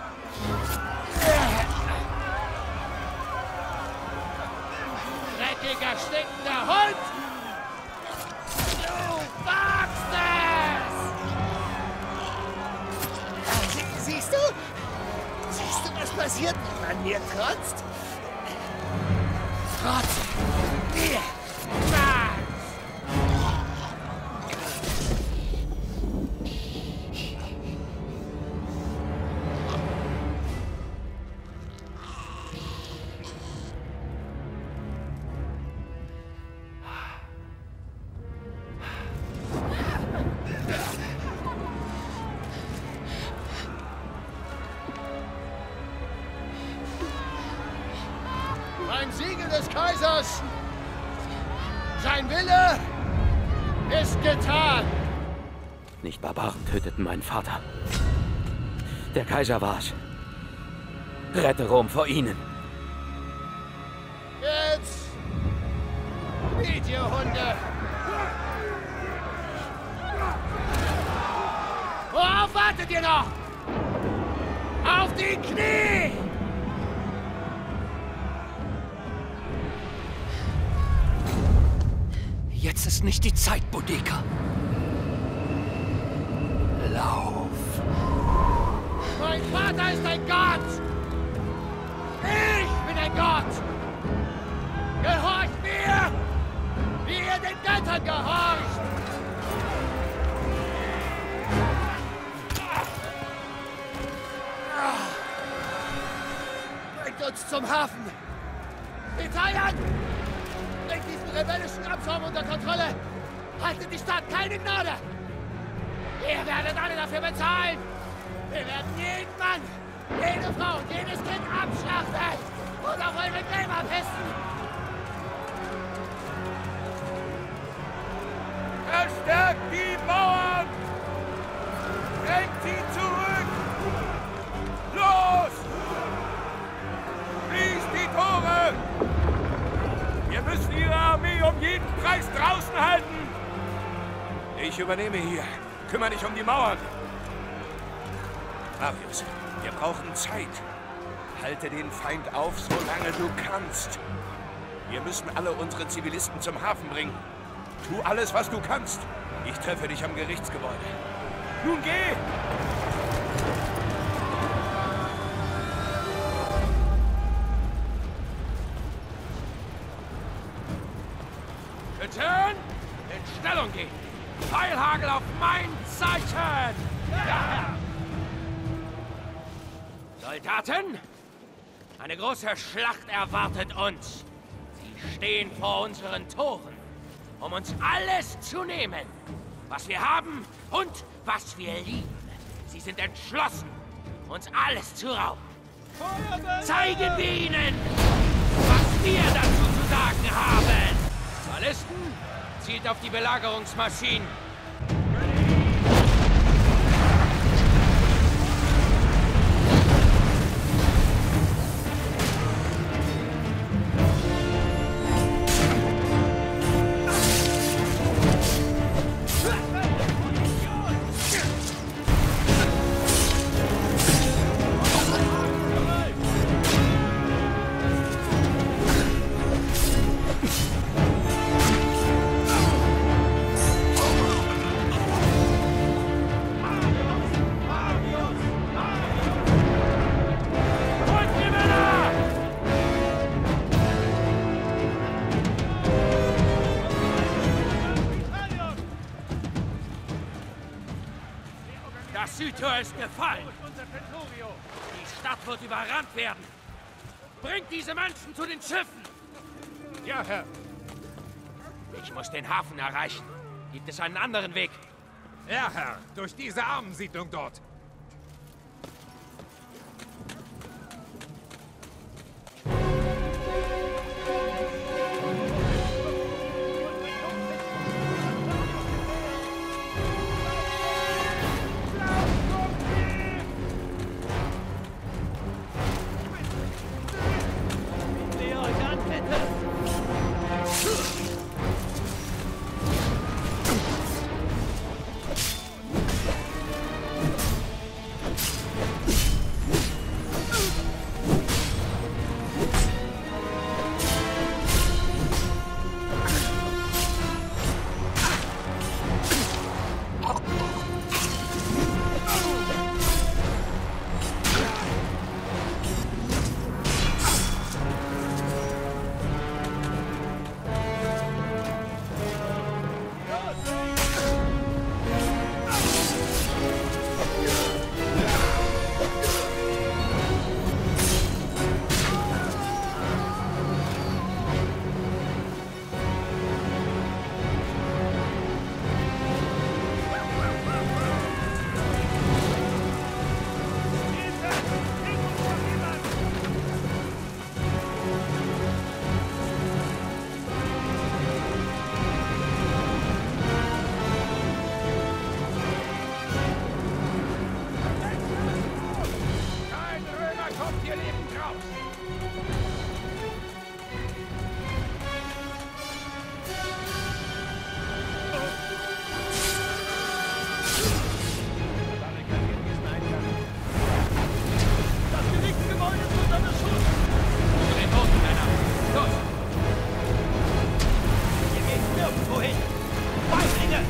Dreckiger, stinkender Hund! Du wagst es! Sie, siehst du? Siehst du, was passiert, wenn man mir trotzt? Trotz mir! Ein Siegel des Kaisers! Sein Wille ist getan! Nicht Barbaren töteten meinen Vater. Der Kaiser war's. Rette Rom vor ihnen. Jetzt! Biet, ihr Hunde! wartet ihr noch? Auf die Knie! Jetzt ist nicht die Zeit, Boudica. Lauf. Mein Vater ist ein Gott! Ich bin ein Gott! Gehorcht mir, wie ihr den Göttern gehorcht! Bringt uns zum Hafen! Italien! Bringt diesen rebellischen Abschaum unter Kontrolle! Haltet die Stadt keine Gnade! Ihr werdet alle dafür bezahlen! Wir werden jeden Mann, jede Frau und jedes Kind abschlachten und auf eure Gräber pissen! Verstärkt die Mauern! Drängt sie zurück! Los! Schließt die Tore! Wir müssen ihre Armee um jeden Preis draußen halten! Ich übernehme hier. Kümmere dich um die Mauern. Marius, wir brauchen Zeit. Halte den Feind auf, solange du kannst. Wir müssen alle unsere Zivilisten zum Hafen bringen. Tu alles, was du kannst. Ich treffe dich am Gerichtsgebäude. Nun geh! Schützen! In Stellung gehen! Pfeilhagel auf mein Zeichen! Ja. Soldaten! Eine große Schlacht erwartet uns. Sie stehen vor unseren Toren, um uns alles zu nehmen, was wir haben und was wir lieben. Sie sind entschlossen, uns alles zu rauben. Zeigen wir ihnen, was wir dazu zu sagen haben. Ballisten, zielt auf die Belagerungsmaschinen. Das Südtor ist gefallen. Die Stadt wird überrannt werden. Bringt diese Menschen zu den Schiffen. Ja, Herr. Ich muss den Hafen erreichen. Gibt es einen anderen Weg? Ja, Herr. Durch diese Armensiedlung dort. Wohin? Feiglinge!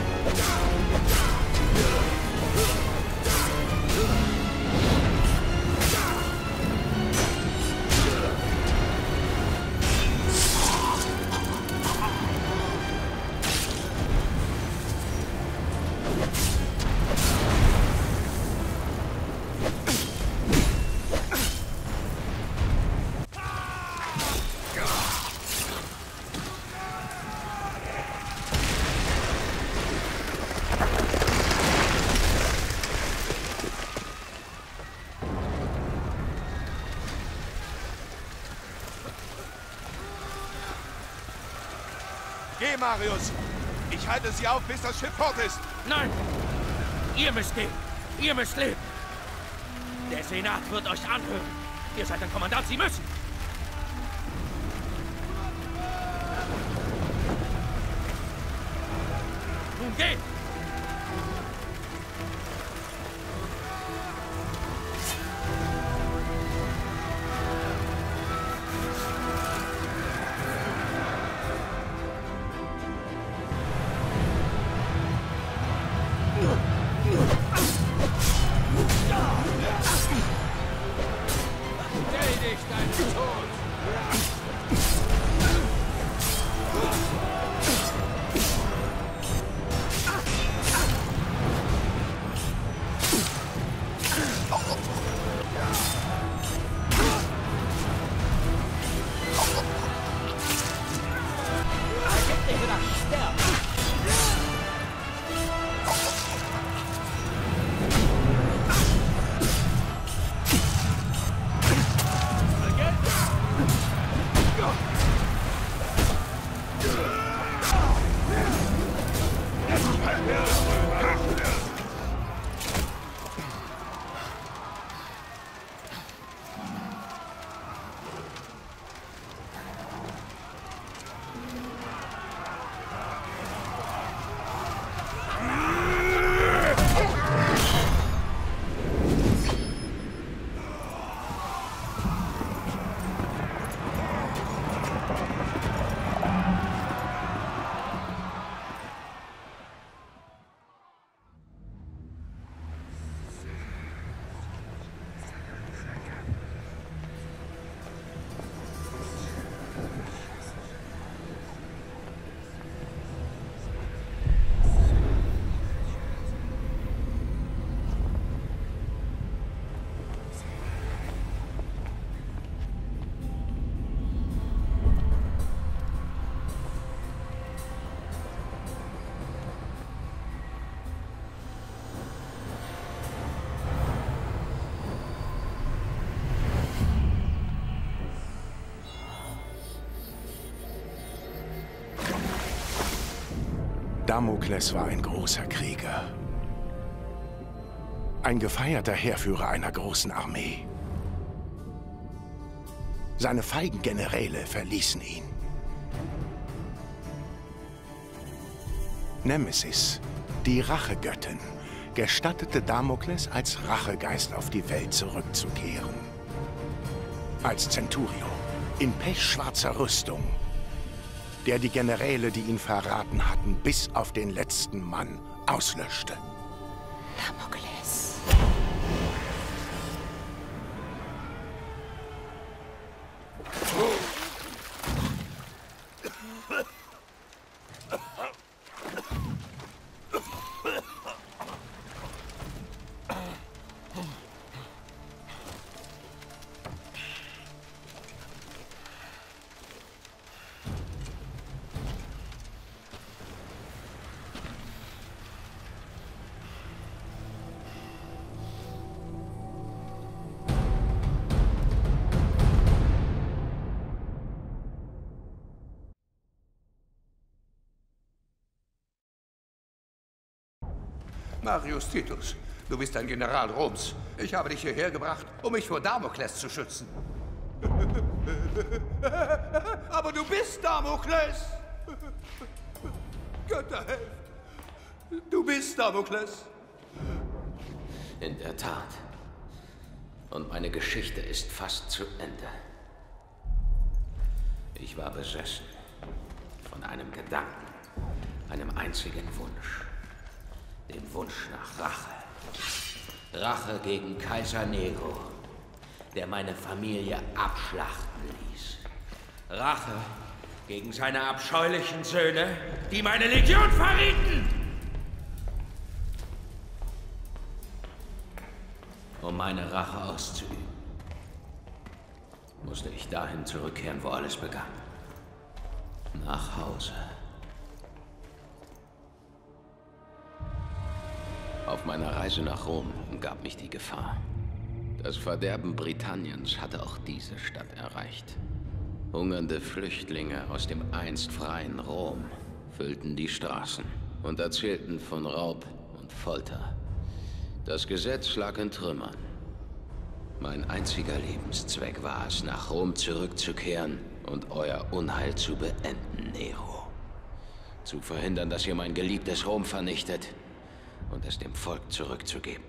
Geh, Marius! Ich halte sie auf, bis das Schiff fort ist! Nein! Ihr müsst gehen! Ihr müsst leben! Der Senat wird euch anhören! Ihr seid ein Kommandant, Sie müssen! Nun geht! Damokles war ein großer Krieger. Ein gefeierter Heerführer einer großen Armee. Seine feigen Generäle verließen ihn. Nemesis, die Rachegöttin, gestattete Damokles als Rachegeist auf die Welt zurückzukehren. Als Centurio, in pechschwarzer Rüstung, der die Generäle, die ihn verraten hatten, bis auf den letzten Mann auslöschte. Damokles. Marius Titus, du bist ein General Roms. Ich habe dich hierher gebracht, um mich vor Damokles zu schützen. Aber du bist Damokles! Götter helft! Du bist Damokles! In der Tat. Und meine Geschichte ist fast zu Ende. Ich war besessen von einem Gedanken. einem einzigen Wunsch. Dem Wunsch nach Rache. Rache gegen Kaiser Nero, der meine Familie abschlachten ließ. Rache gegen seine abscheulichen Söhne, die meine Legion verrieten! Um meine Rache auszuüben, musste ich dahin zurückkehren, wo alles begann. Nach Hause. Auf meiner Reise nach Rom umgab mich die Gefahr. Das Verderben Britanniens hatte auch diese Stadt erreicht. Hungernde Flüchtlinge aus dem einst freien Rom füllten die Straßen und erzählten von Raub und Folter. Das Gesetz lag in Trümmern. Mein einziger Lebenszweck war es, nach Rom zurückzukehren und euer Unheil zu beenden, Nero. Zu verhindern, dass ihr mein geliebtes Rom vernichtet und es dem Volk zurückzugeben.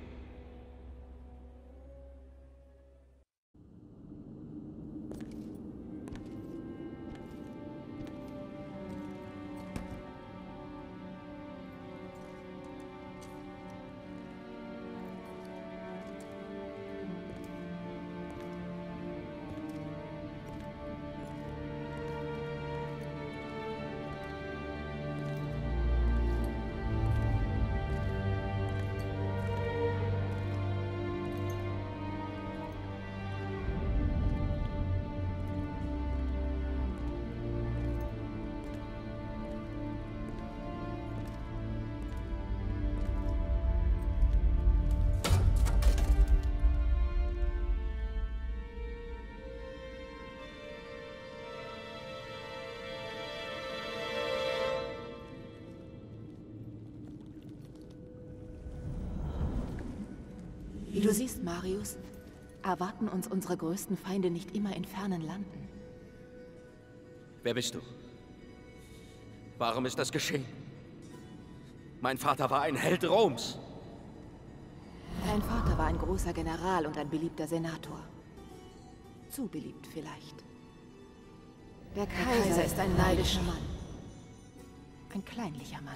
Wie du siehst, Marius, erwarten uns unsere größten Feinde nicht immer in fernen Landen. Wer bist du? Warum ist das geschehen? Mein Vater war ein Held Roms. Dein Vater war ein großer General und ein beliebter Senator. Zu beliebt vielleicht. Der Kaiser, Kaiser ist ein neidischer Mann. Ein kleinlicher Mann.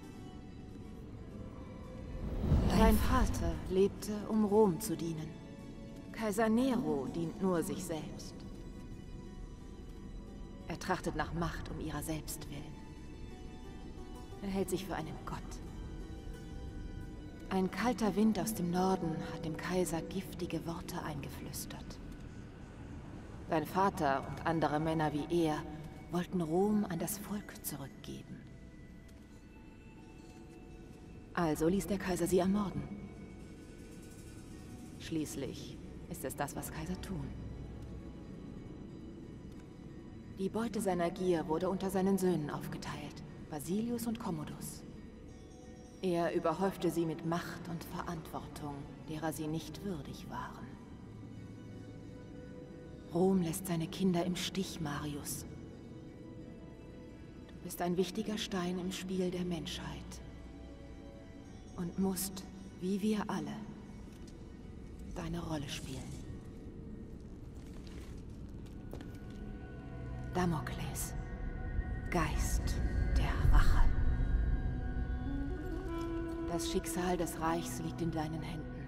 Dein Vater lebte, um Rom zu dienen. Kaiser Nero dient nur sich selbst. Er trachtet nach Macht um ihrer selbst willen. Er hält sich für einen Gott. Ein kalter Wind aus dem Norden hat dem Kaiser giftige Worte eingeflüstert. Dein Vater und andere Männer wie er wollten Rom an das Volk zurückgeben. Also ließ der Kaiser sie ermorden. Schließlich ist es das, was Kaiser tun. Die Beute seiner Gier wurde unter seinen Söhnen aufgeteilt, Basilius und Commodus. Er überhäufte sie mit Macht und Verantwortung, derer sie nicht würdig waren. Rom lässt seine Kinder im Stich, Marius. Du bist ein wichtiger Stein im Spiel der Menschheit. Und musst, wie wir alle, deine Rolle spielen. Damokles, Geist der Rache. Das Schicksal des Reichs liegt in deinen Händen.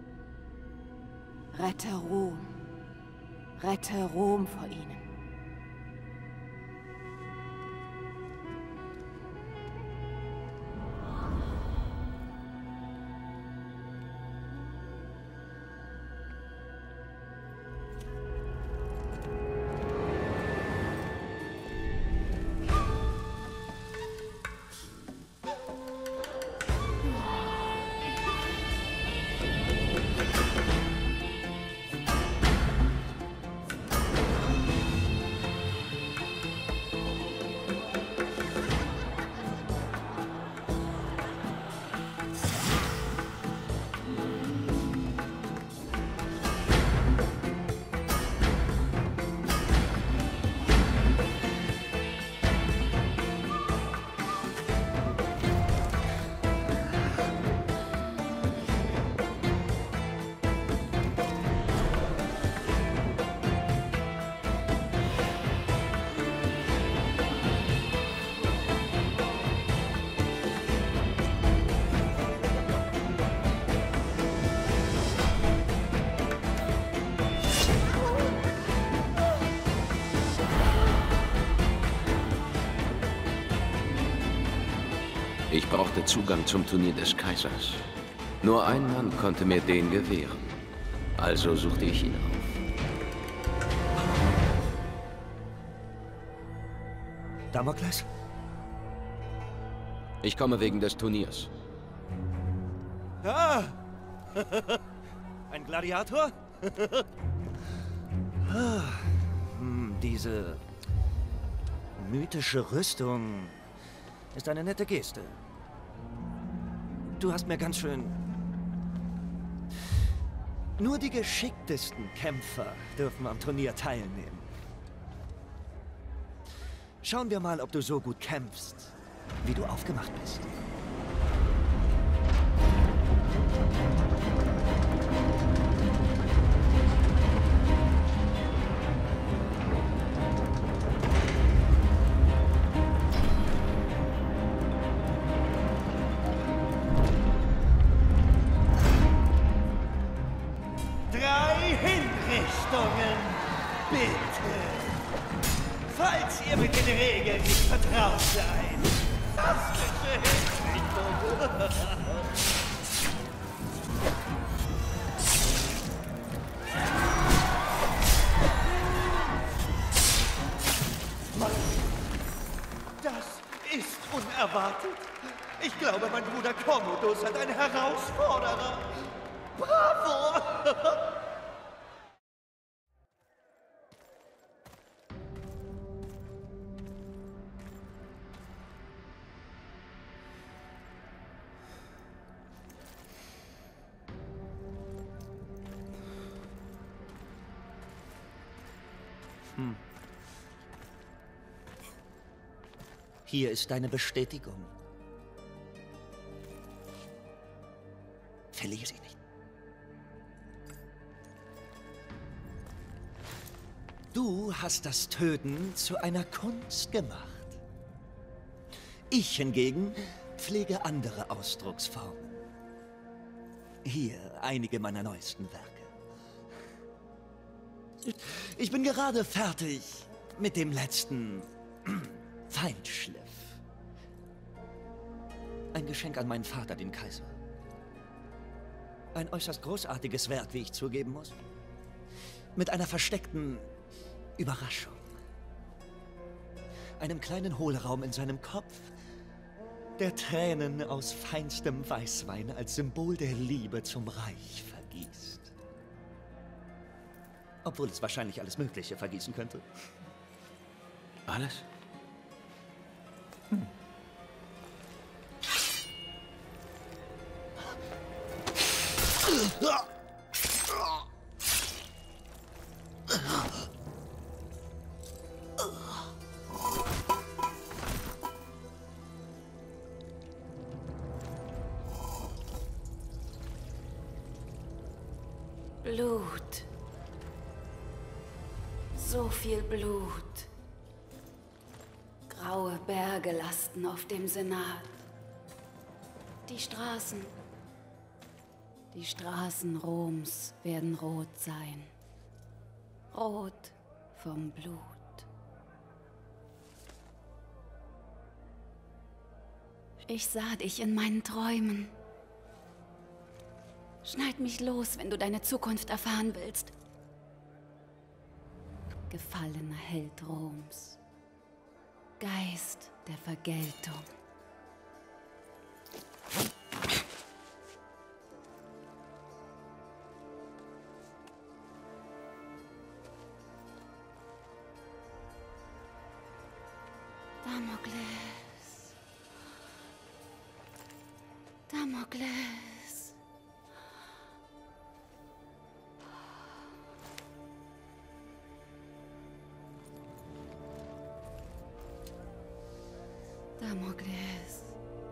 Rette Rom. Rette Rom vor ihnen. Ich brauchte Zugang zum Turnier des Kaisers. Nur ein Mann konnte mir den gewähren. Also suchte ich ihn auf. Damokles? Ich komme wegen des Turniers. Ah! Ein Gladiator? Ah, hm, diese mythische Rüstung ist eine nette Geste. Du hast mir ganz schön... Nur die geschicktesten Kämpfer dürfen am Turnier teilnehmen. Schauen wir mal, ob du so gut kämpfst, wie du aufgemacht bist. Drei Hinrichtungen, bitte. Falls ihr mit den Regeln nicht vertraut seid. Fantastische Hinrichtung. Das ist unerwartet. Ich glaube, mein Bruder Commodus hat einen Herausforderer. Bravo! Hm. Hier ist deine Bestätigung. Verliere sie nicht. Du hast das Töten zu einer Kunst gemacht. Ich hingegen pflege andere Ausdrucksformen. Hier einige meiner neuesten Werke. Ich bin gerade fertig mit dem letzten Feinschliff. Ein Geschenk an meinen Vater, den Kaiser. Ein äußerst großartiges Werk, wie ich zugeben muss. Mit einer versteckten Überraschung. Einem kleinen Hohlraum in seinem Kopf, der Tränen aus feinstem Weißwein als Symbol der Liebe zum Reich vergießt. Obwohl es wahrscheinlich alles Mögliche vergießen könnte. Alles? Hm. Blut. So viel Blut. Graue Berge lasten auf dem Senat. Die Straßen. Die Straßen Roms werden rot sein. Rot vom Blut. Ich sah dich in meinen Träumen. Schneid mich los, wenn du deine Zukunft erfahren willst. Gefallener Held Roms. Geist der Vergeltung. Damokles. Damokles. Damokles.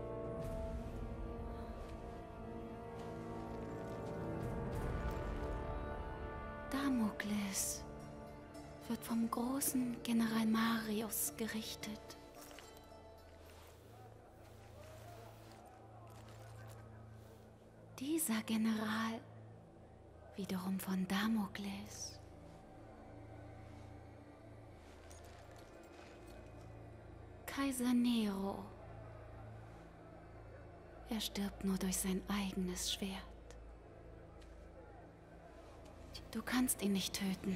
Damokles wird vom großen General Marius gerichtet. Dieser General wiederum von Damokles. Kaiser Nero Er stirbt nur durch sein eigenes Schwert. Du kannst ihn nicht töten.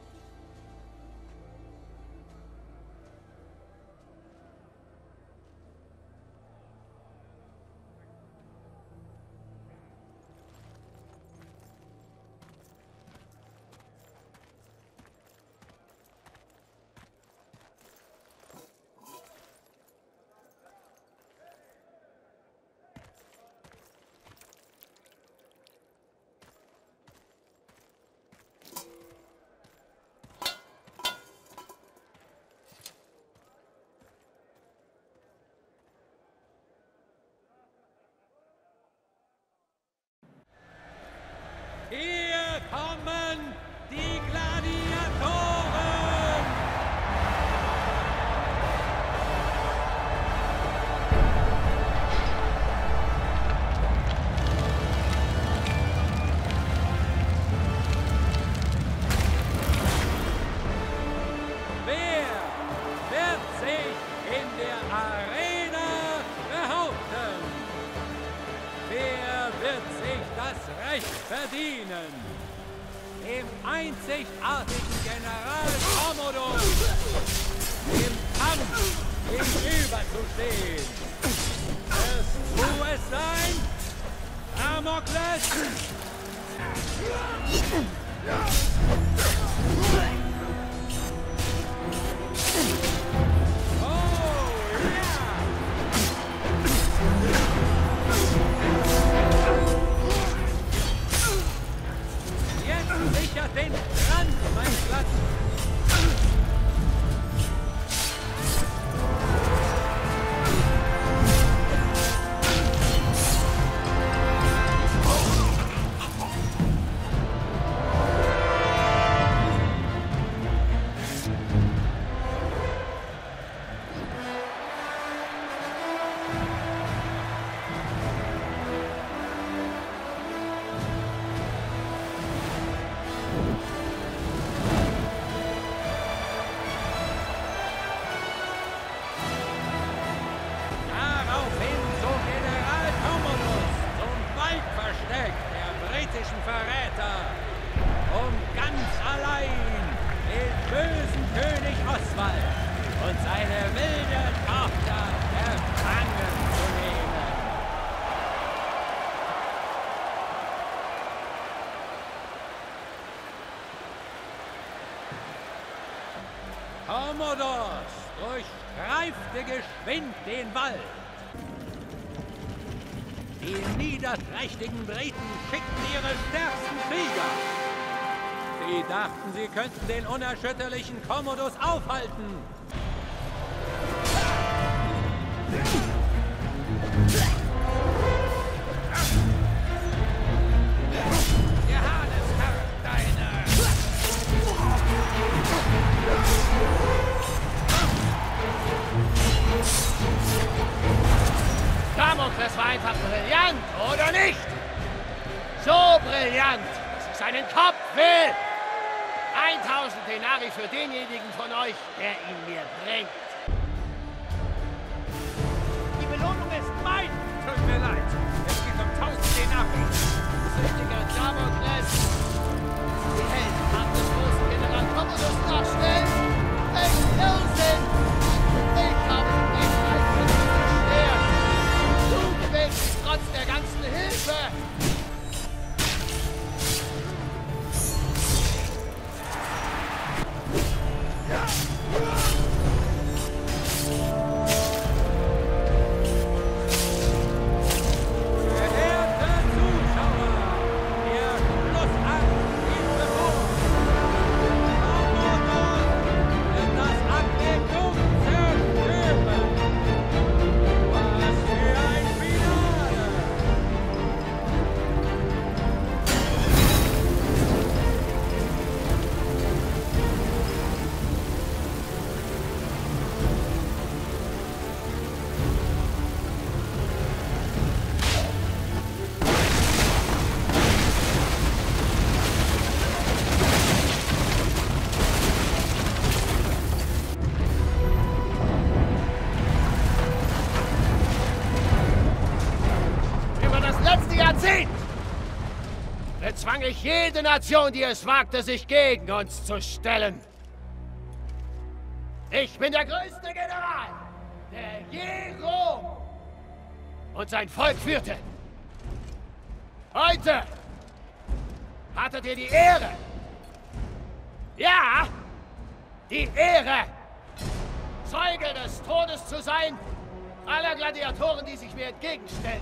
Hier kommen die Gladiatoren! Wer wird sich in der Arena behaupten? Wer wird sich das Recht verdienen, dem einzigartigen General Commodus im Kampf gegenüberzustehen? Wirst du es sein, Damokles? Sichert den Rand, mein Platz! Verräter, um ganz allein den bösen König Oswald und seine wilde Tochter gefangen zu nehmen. Commodus durchstreifte geschwind den Wald. Die niederträchtigen Briten schickten ihre stärksten Krieger. Sie dachten, sie könnten den unerschütterlichen Commodus aufhalten. Johannes, deine! Damokles war einfach brillant, oder nicht? So brillant, dass ich seinen Kopf will. tausend Denari für denjenigen von euch, der ihn mir bringt. Die Belohnung ist mein. Tut mir leid. Es geht um tausend Denari. Süchtiger Damokles. Die Heldentat des großen General Commodus darstellen. Echt Irrsinn. Ich habe den Preis für dieses Schwert. Du gewinnst trotz der ganzen Hilfe. letzte Jahrzehnt bezwang ich jede Nation, die es wagte, sich gegen uns zu stellen. Ich bin der größte General, der je Rom und sein Volk führte. Heute hattet ihr die Ehre, ja, die Ehre, Zeuge des Todes zu sein, aller Gladiatoren, die sich mir entgegenstellen.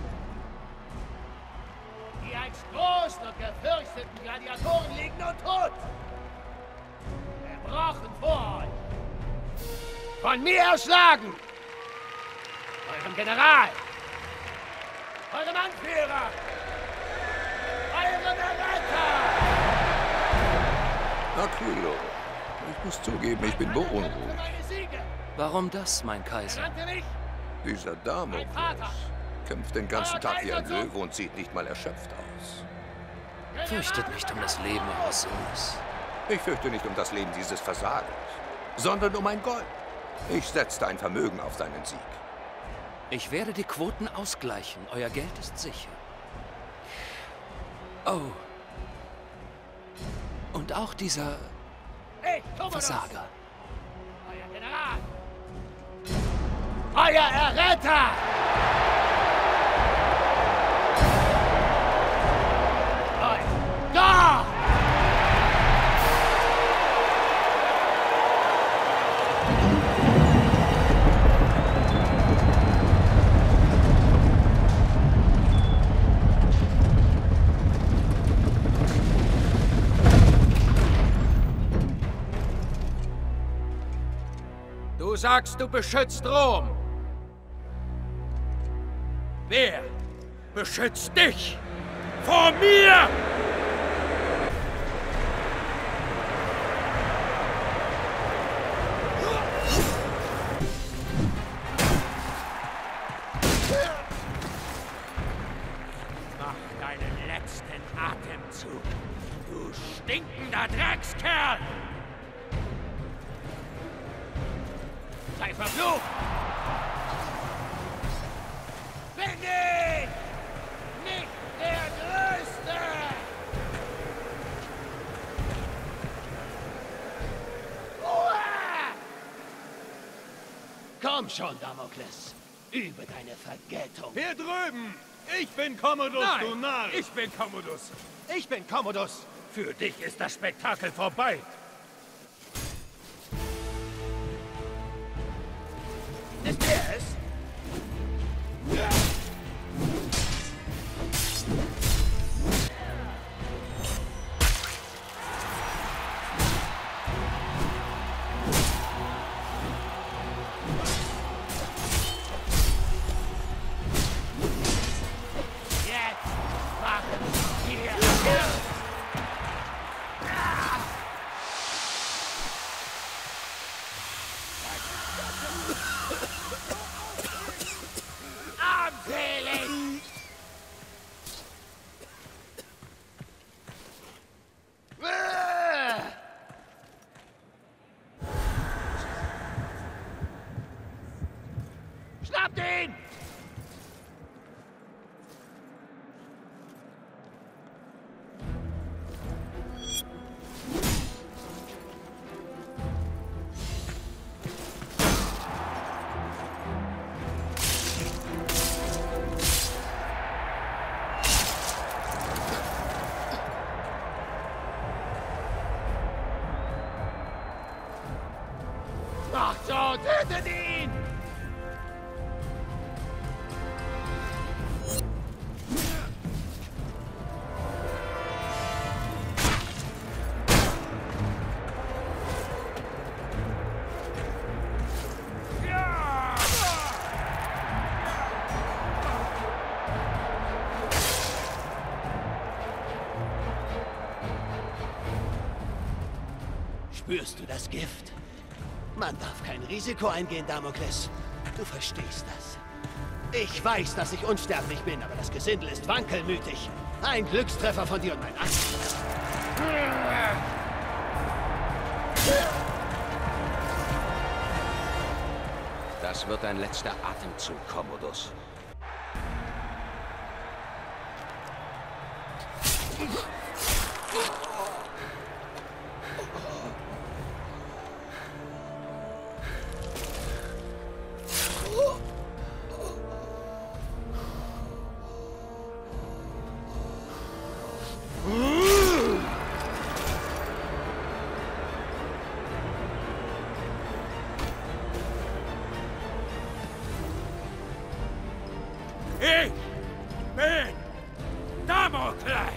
Die einst großen und gefürchteten Gladiatoren liegen nun tot. Erbrochen vor euch. Von mir erschlagen. Eurem General. Eurem Anführer. Eurem Erretter. Aquilo, ich muss zugeben, ich bin beunruhigt. Warum das, mein Kaiser? Dieser Damokles kämpft den ganzen Tag wie ein Löwe und sieht nicht mal erschöpft aus. Fürchtet nicht um das Leben eures Sohnes. Ich fürchte nicht um das Leben dieses Versagers, sondern um ein Gold. Ich setzte ein Vermögen auf seinen Sieg. Ich werde die Quoten ausgleichen. Euer Geld ist sicher. Oh. Und auch dieser Versager. Euer General. Euer Erretter! Da! Du sagst, du beschützt Rom. Wer beschützt dich vor mir? Mach deinen letzten Atemzug, du stinkender Dreckskerl! Sei verflucht! Bin ich nicht der Größte! Ruhe! Komm schon, Damokles. Übe deine Vergeltung. Hier drüben! Ich bin Commodus, Nein, du Narr! ich bin Commodus. Ich bin Commodus! Für dich ist das Spektakel vorbei. Ist er es? Schnappt ihn! Macht schon! Tötet ihn! Spürst du das Gift? Man darf kein Risiko eingehen, Damokles. Du verstehst das. Ich weiß, dass ich unsterblich bin, aber das Gesindel ist wankelmütig. Ein Glückstreffer von dir und mein Angst. Das wird dein letzter Atemzug, Commodus. Ich bin Damokles.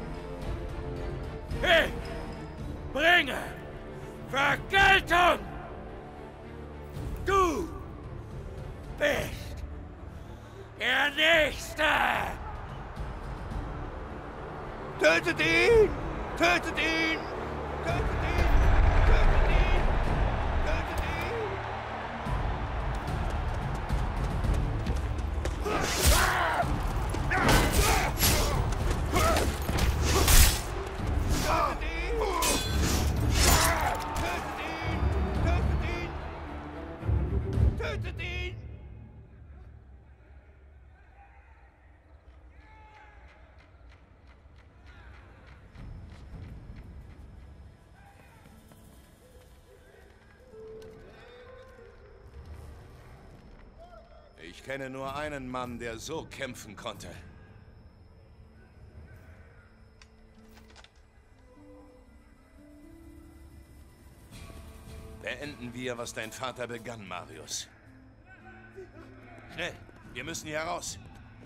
Ich bringe Vergeltung. Du bist der Nächste. Tötet ihn! Tötet ihn! Tötet ihn! Tötet ihn! Tötet ihn! Tötet ihn! Ich kenne nur einen Mann, der so kämpfen konnte. Beenden wir, was dein Vater begann, Marius. Schnell, wir müssen hier raus.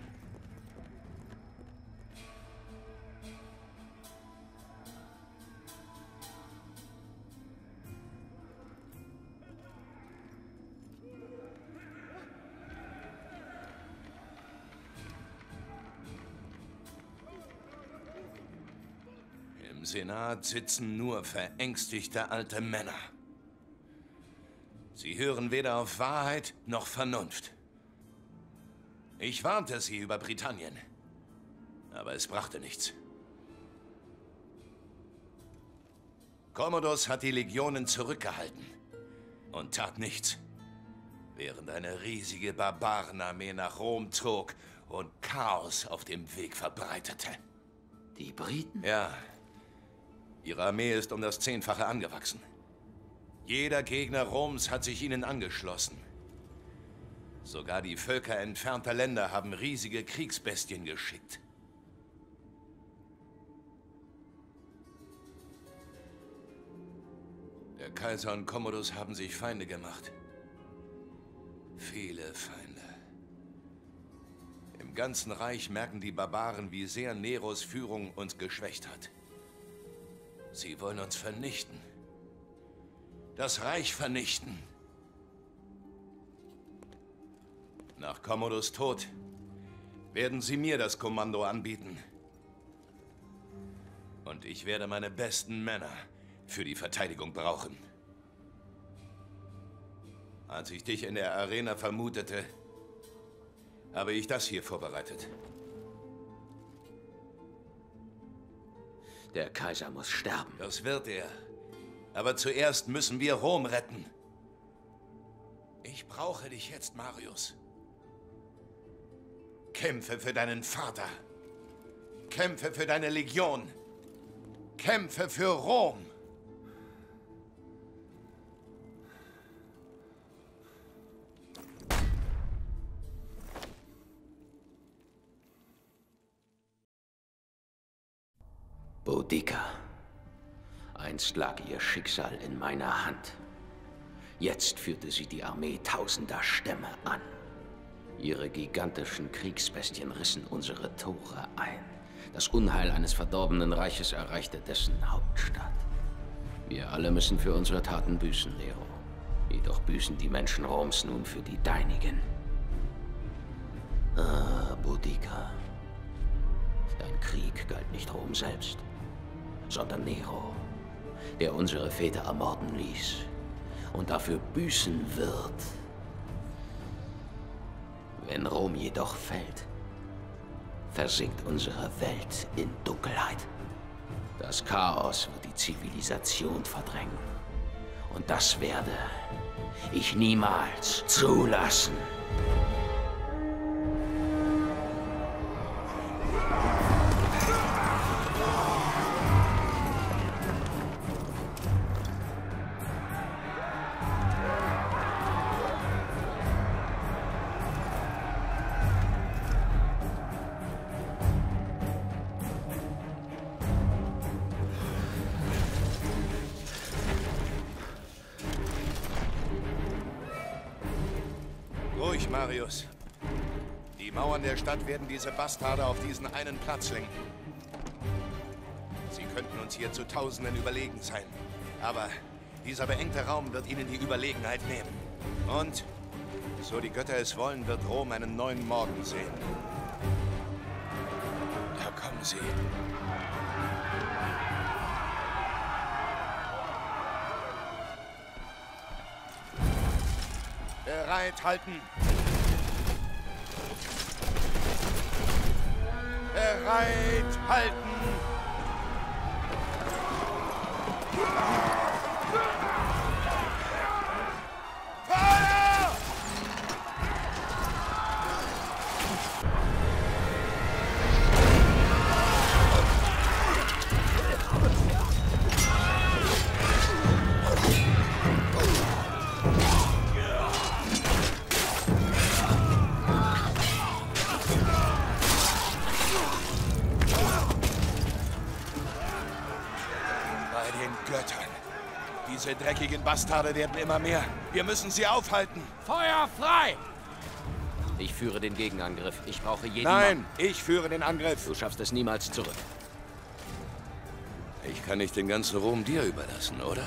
Im Senat sitzen nur verängstigte alte Männer. Sie hören weder auf Wahrheit noch Vernunft. Ich warnte sie über Britannien, aber es brachte nichts. Commodus hat die Legionen zurückgehalten und tat nichts, während eine riesige Barbarenarmee nach Rom zog und Chaos auf dem Weg verbreitete. Die Briten? Ja. Ihre Armee ist um das Zehnfache angewachsen. Jeder Gegner Roms hat sich ihnen angeschlossen. Sogar die Völker entfernter Länder haben riesige Kriegsbestien geschickt. Der Kaiser und Commodus haben sich Feinde gemacht. Viele Feinde. Im ganzen Reich merken die Barbaren, wie sehr Neros Führung uns geschwächt hat. Sie wollen uns vernichten. Das Reich vernichten. Nach Commodus' Tod werden sie mir das Kommando anbieten. Und ich werde meine besten Männer für die Verteidigung brauchen. Als ich dich in der Arena vermutete, habe ich das hier vorbereitet. Der Kaiser muss sterben. Das wird er. Aber zuerst müssen wir Rom retten. Ich brauche dich jetzt, Marius. Kämpfe für deinen Vater. Kämpfe für deine Legion. Kämpfe für Rom. Boudica. Einst lag ihr Schicksal in meiner Hand. Jetzt führte sie die Armee tausender Stämme an. Ihre gigantischen Kriegsbestien rissen unsere Tore ein. Das Unheil eines verdorbenen Reiches erreichte dessen Hauptstadt. Wir alle müssen für unsere Taten büßen, Nero. Jedoch büßen die Menschen Roms nun für die deinigen. Ah, Boudica. Dein Krieg galt nicht Rom selbst, sondern Nero, der unsere Väter ermorden ließ und dafür büßen wird. Wenn Rom jedoch fällt, versinkt unsere Welt in Dunkelheit. Das Chaos wird die Zivilisation verdrängen. Und das werde ich niemals zulassen. ruhig, Marius. Die Mauern der Stadt werden diese Bastarde auf diesen einen Platz lenken. Sie könnten uns hier zu Tausenden überlegen sein. Aber dieser beengte Raum wird ihnen die Überlegenheit nehmen. Und, so die Götter es wollen, wird Rom einen neuen Morgen sehen. Da kommen sie. Bereit halten! Bereit halten! Feuer! Göttern. Diese dreckigen Bastarde werden immer mehr. Wir müssen sie aufhalten. Feuer frei! Ich führe den Gegenangriff. Ich brauche jeden Nein, Mann. ich führe den Angriff. Du schaffst es niemals zurück. Ich kann nicht den ganzen Ruhm dir überlassen, oder?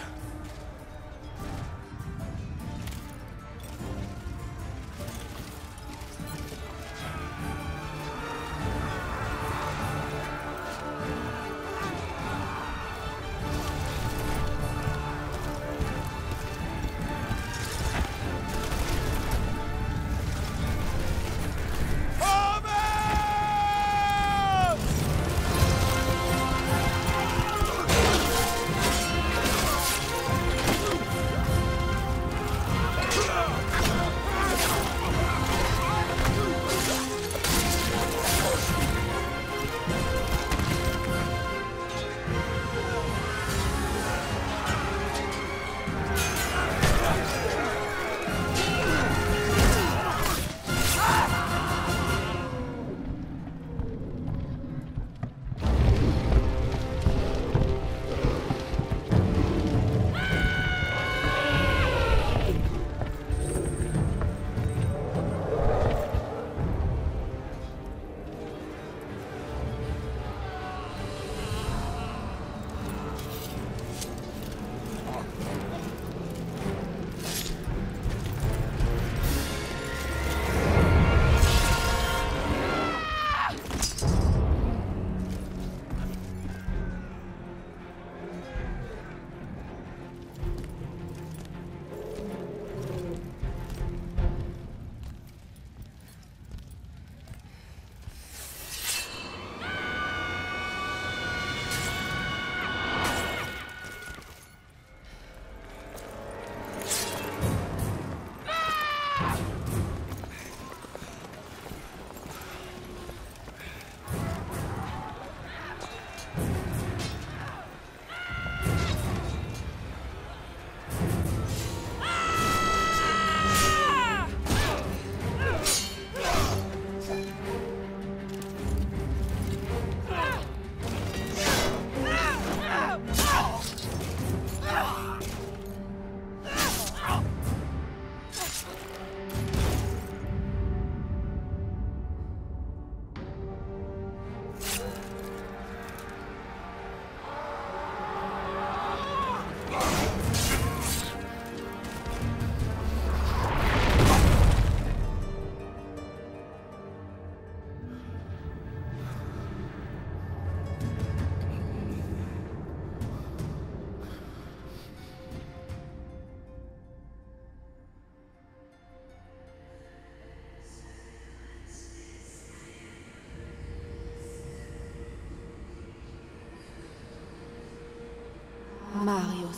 Marius,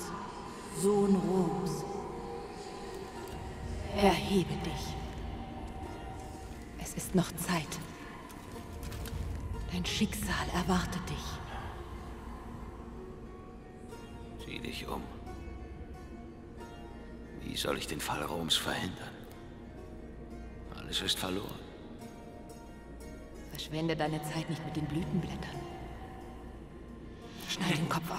Sohn Roms, erhebe dich. Es ist noch Zeit. Dein Schicksal erwartet dich. Sieh dich um. Wie soll ich den Fall Roms verhindern? Alles ist verloren. Verschwende deine Zeit nicht mit den Blütenblättern. Schneid den Kopf ab.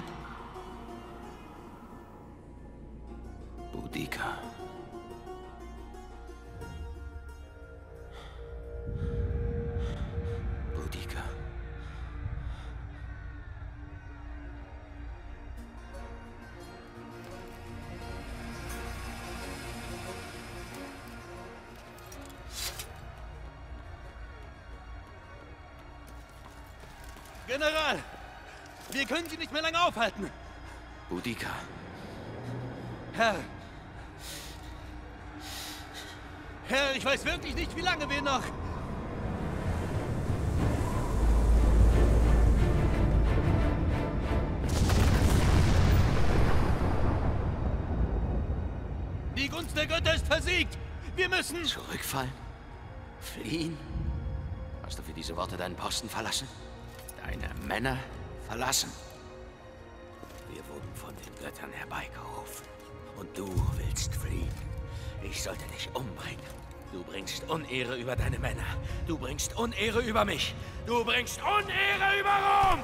Boudica. General! Wir können Sie nicht mehr lange aufhalten! Boudica. Herr! Herr, ich weiß wirklich nicht, wie lange wir noch... Die Gunst der Götter ist versiegt! Wir müssen... Zurückfallen? Fliehen? Hast du für diese Worte deinen Posten verlassen? Deine Männer verlassen? Wir wurden von den Göttern herbeigerufen. Und du willst fliehen. Ich sollte dich umbringen. Du bringst Unehre über deine Männer. Du bringst Unehre über mich. Du bringst Unehre über Rom!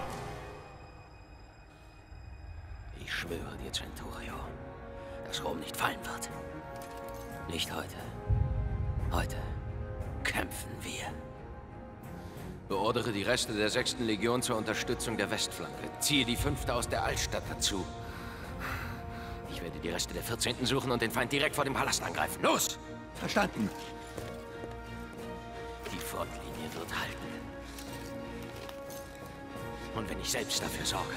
Ich schwöre dir, Centurio, dass Rom nicht fallen wird. Nicht heute. Heute kämpfen wir. Beordere die Reste der sechsten Legion zur Unterstützung der Westflanke. Ziehe die fünfte aus der Altstadt dazu. Ich werde die Reste der vierzehnten suchen und den Feind direkt vor dem Palast angreifen. Los! Verstanden. Die Frontlinie wird halten. Und wenn ich selbst dafür sorge.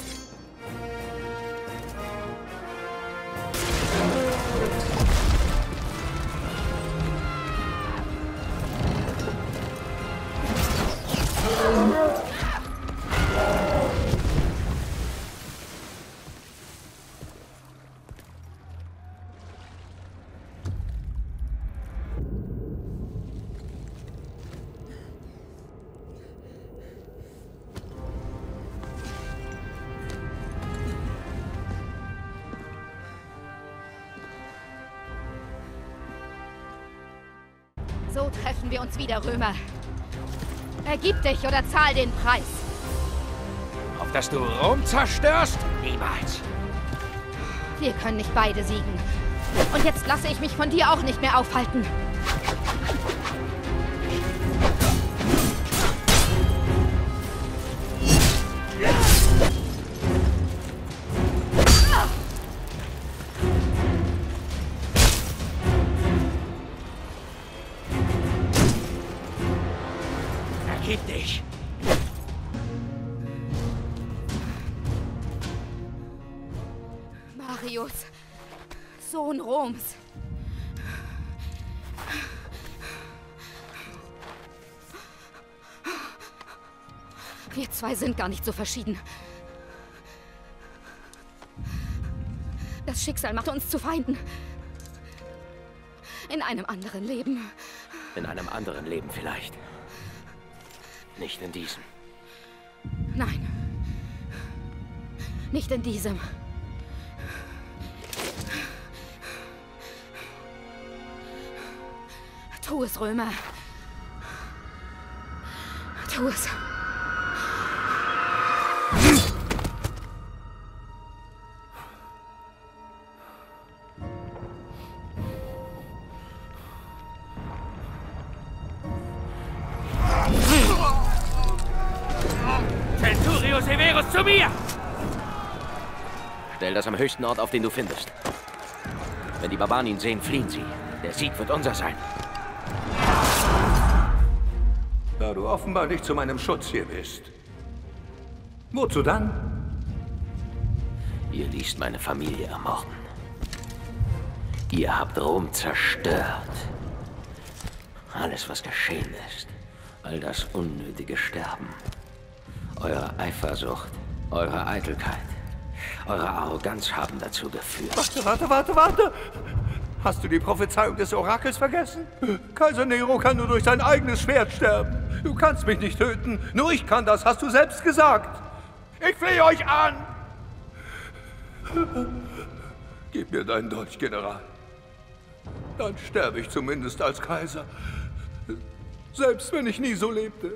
So treffen wir uns wieder, Römer. Ergib dich oder zahl den Preis. Auf dass du Rom zerstörst? Niemals. Wir können nicht beide siegen. Und jetzt lasse ich mich von dir auch nicht mehr aufhalten. Ergib dich. Marius, Sohn Roms. Wir zwei sind gar nicht so verschieden. Das Schicksal machte uns zu Feinden. In einem anderen Leben. In einem anderen Leben vielleicht. Nicht in diesem. Nein. Nicht in diesem. Tu es, Römer. Tu es. Centurio Severus zu mir! Stell das am höchsten Ort auf, den du findest. Wenn die Barbaren ihn sehen, fliehen sie. Der Sieg wird unser sein. Da du offenbar nicht zu meinem Schutz hier bist. Wozu dann? Ihr ließt meine Familie ermorden. Ihr habt Rom zerstört. Alles, was geschehen ist. All das unnötige Sterben. Eure Eifersucht, eure Eitelkeit, eure Arroganz haben dazu geführt. Warte, warte, warte, warte! Hast du die Prophezeiung des Orakels vergessen? Kaiser Nero kann nur durch sein eigenes Schwert sterben. Du kannst mich nicht töten. Nur ich kann das, hast du selbst gesagt. Ich flehe euch an! Gib mir deinen Dolch, General. Dann sterbe ich zumindest als Kaiser. Selbst wenn ich nie so lebte.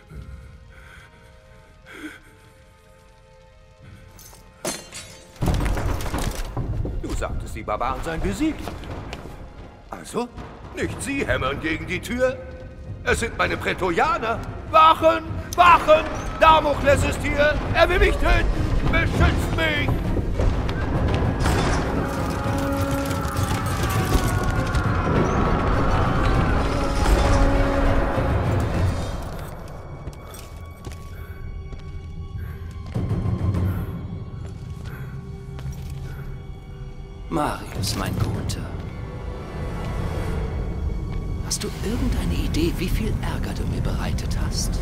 Du sagtest, die Barbaren seien besiegt. Also, nicht sie hämmern gegen die Tür. Es sind meine Prätorianer. Wachen! Wachen! Damokles ist hier! Er will mich töten! Beschützt mich! Marius, mein Guter. Hast du irgendeine Idee, wie viel Ärger du mir bereitet hast?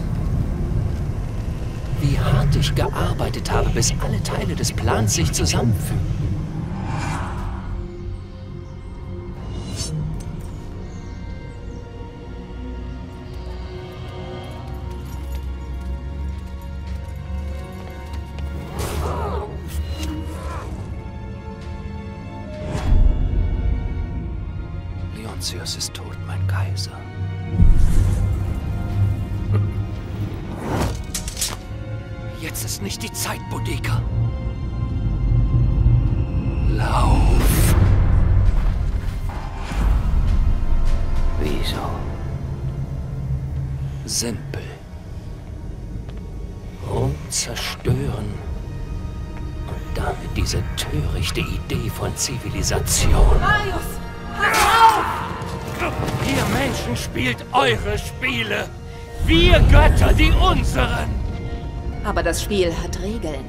Wie hart ich gearbeitet habe, bis alle Teile des Plans sich zusammenfügen? Leontios ist tot, mein Kaiser. Jetzt ist nicht die Zeit, Boudica. Lauf! Wieso? Simpel. Rom zerstören und damit diese törichte Idee von Zivilisation. Marius! Pass auf! Ihr Menschen spielt eure Spiele. Wir Götter die unseren. Aber das Spiel hat Regeln.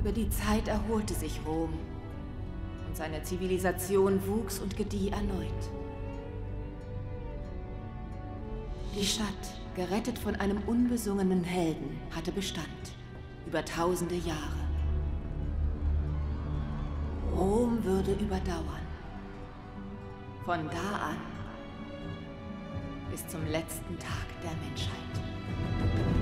Über die Zeit erholte sich Rom und seine Zivilisation wuchs und gedieh erneut. Die Stadt, gerettet von einem unbesungenen Helden, hatte Bestand über tausende Jahre. Rom würde überdauern. Von da an bis zum letzten Tag der Menschheit.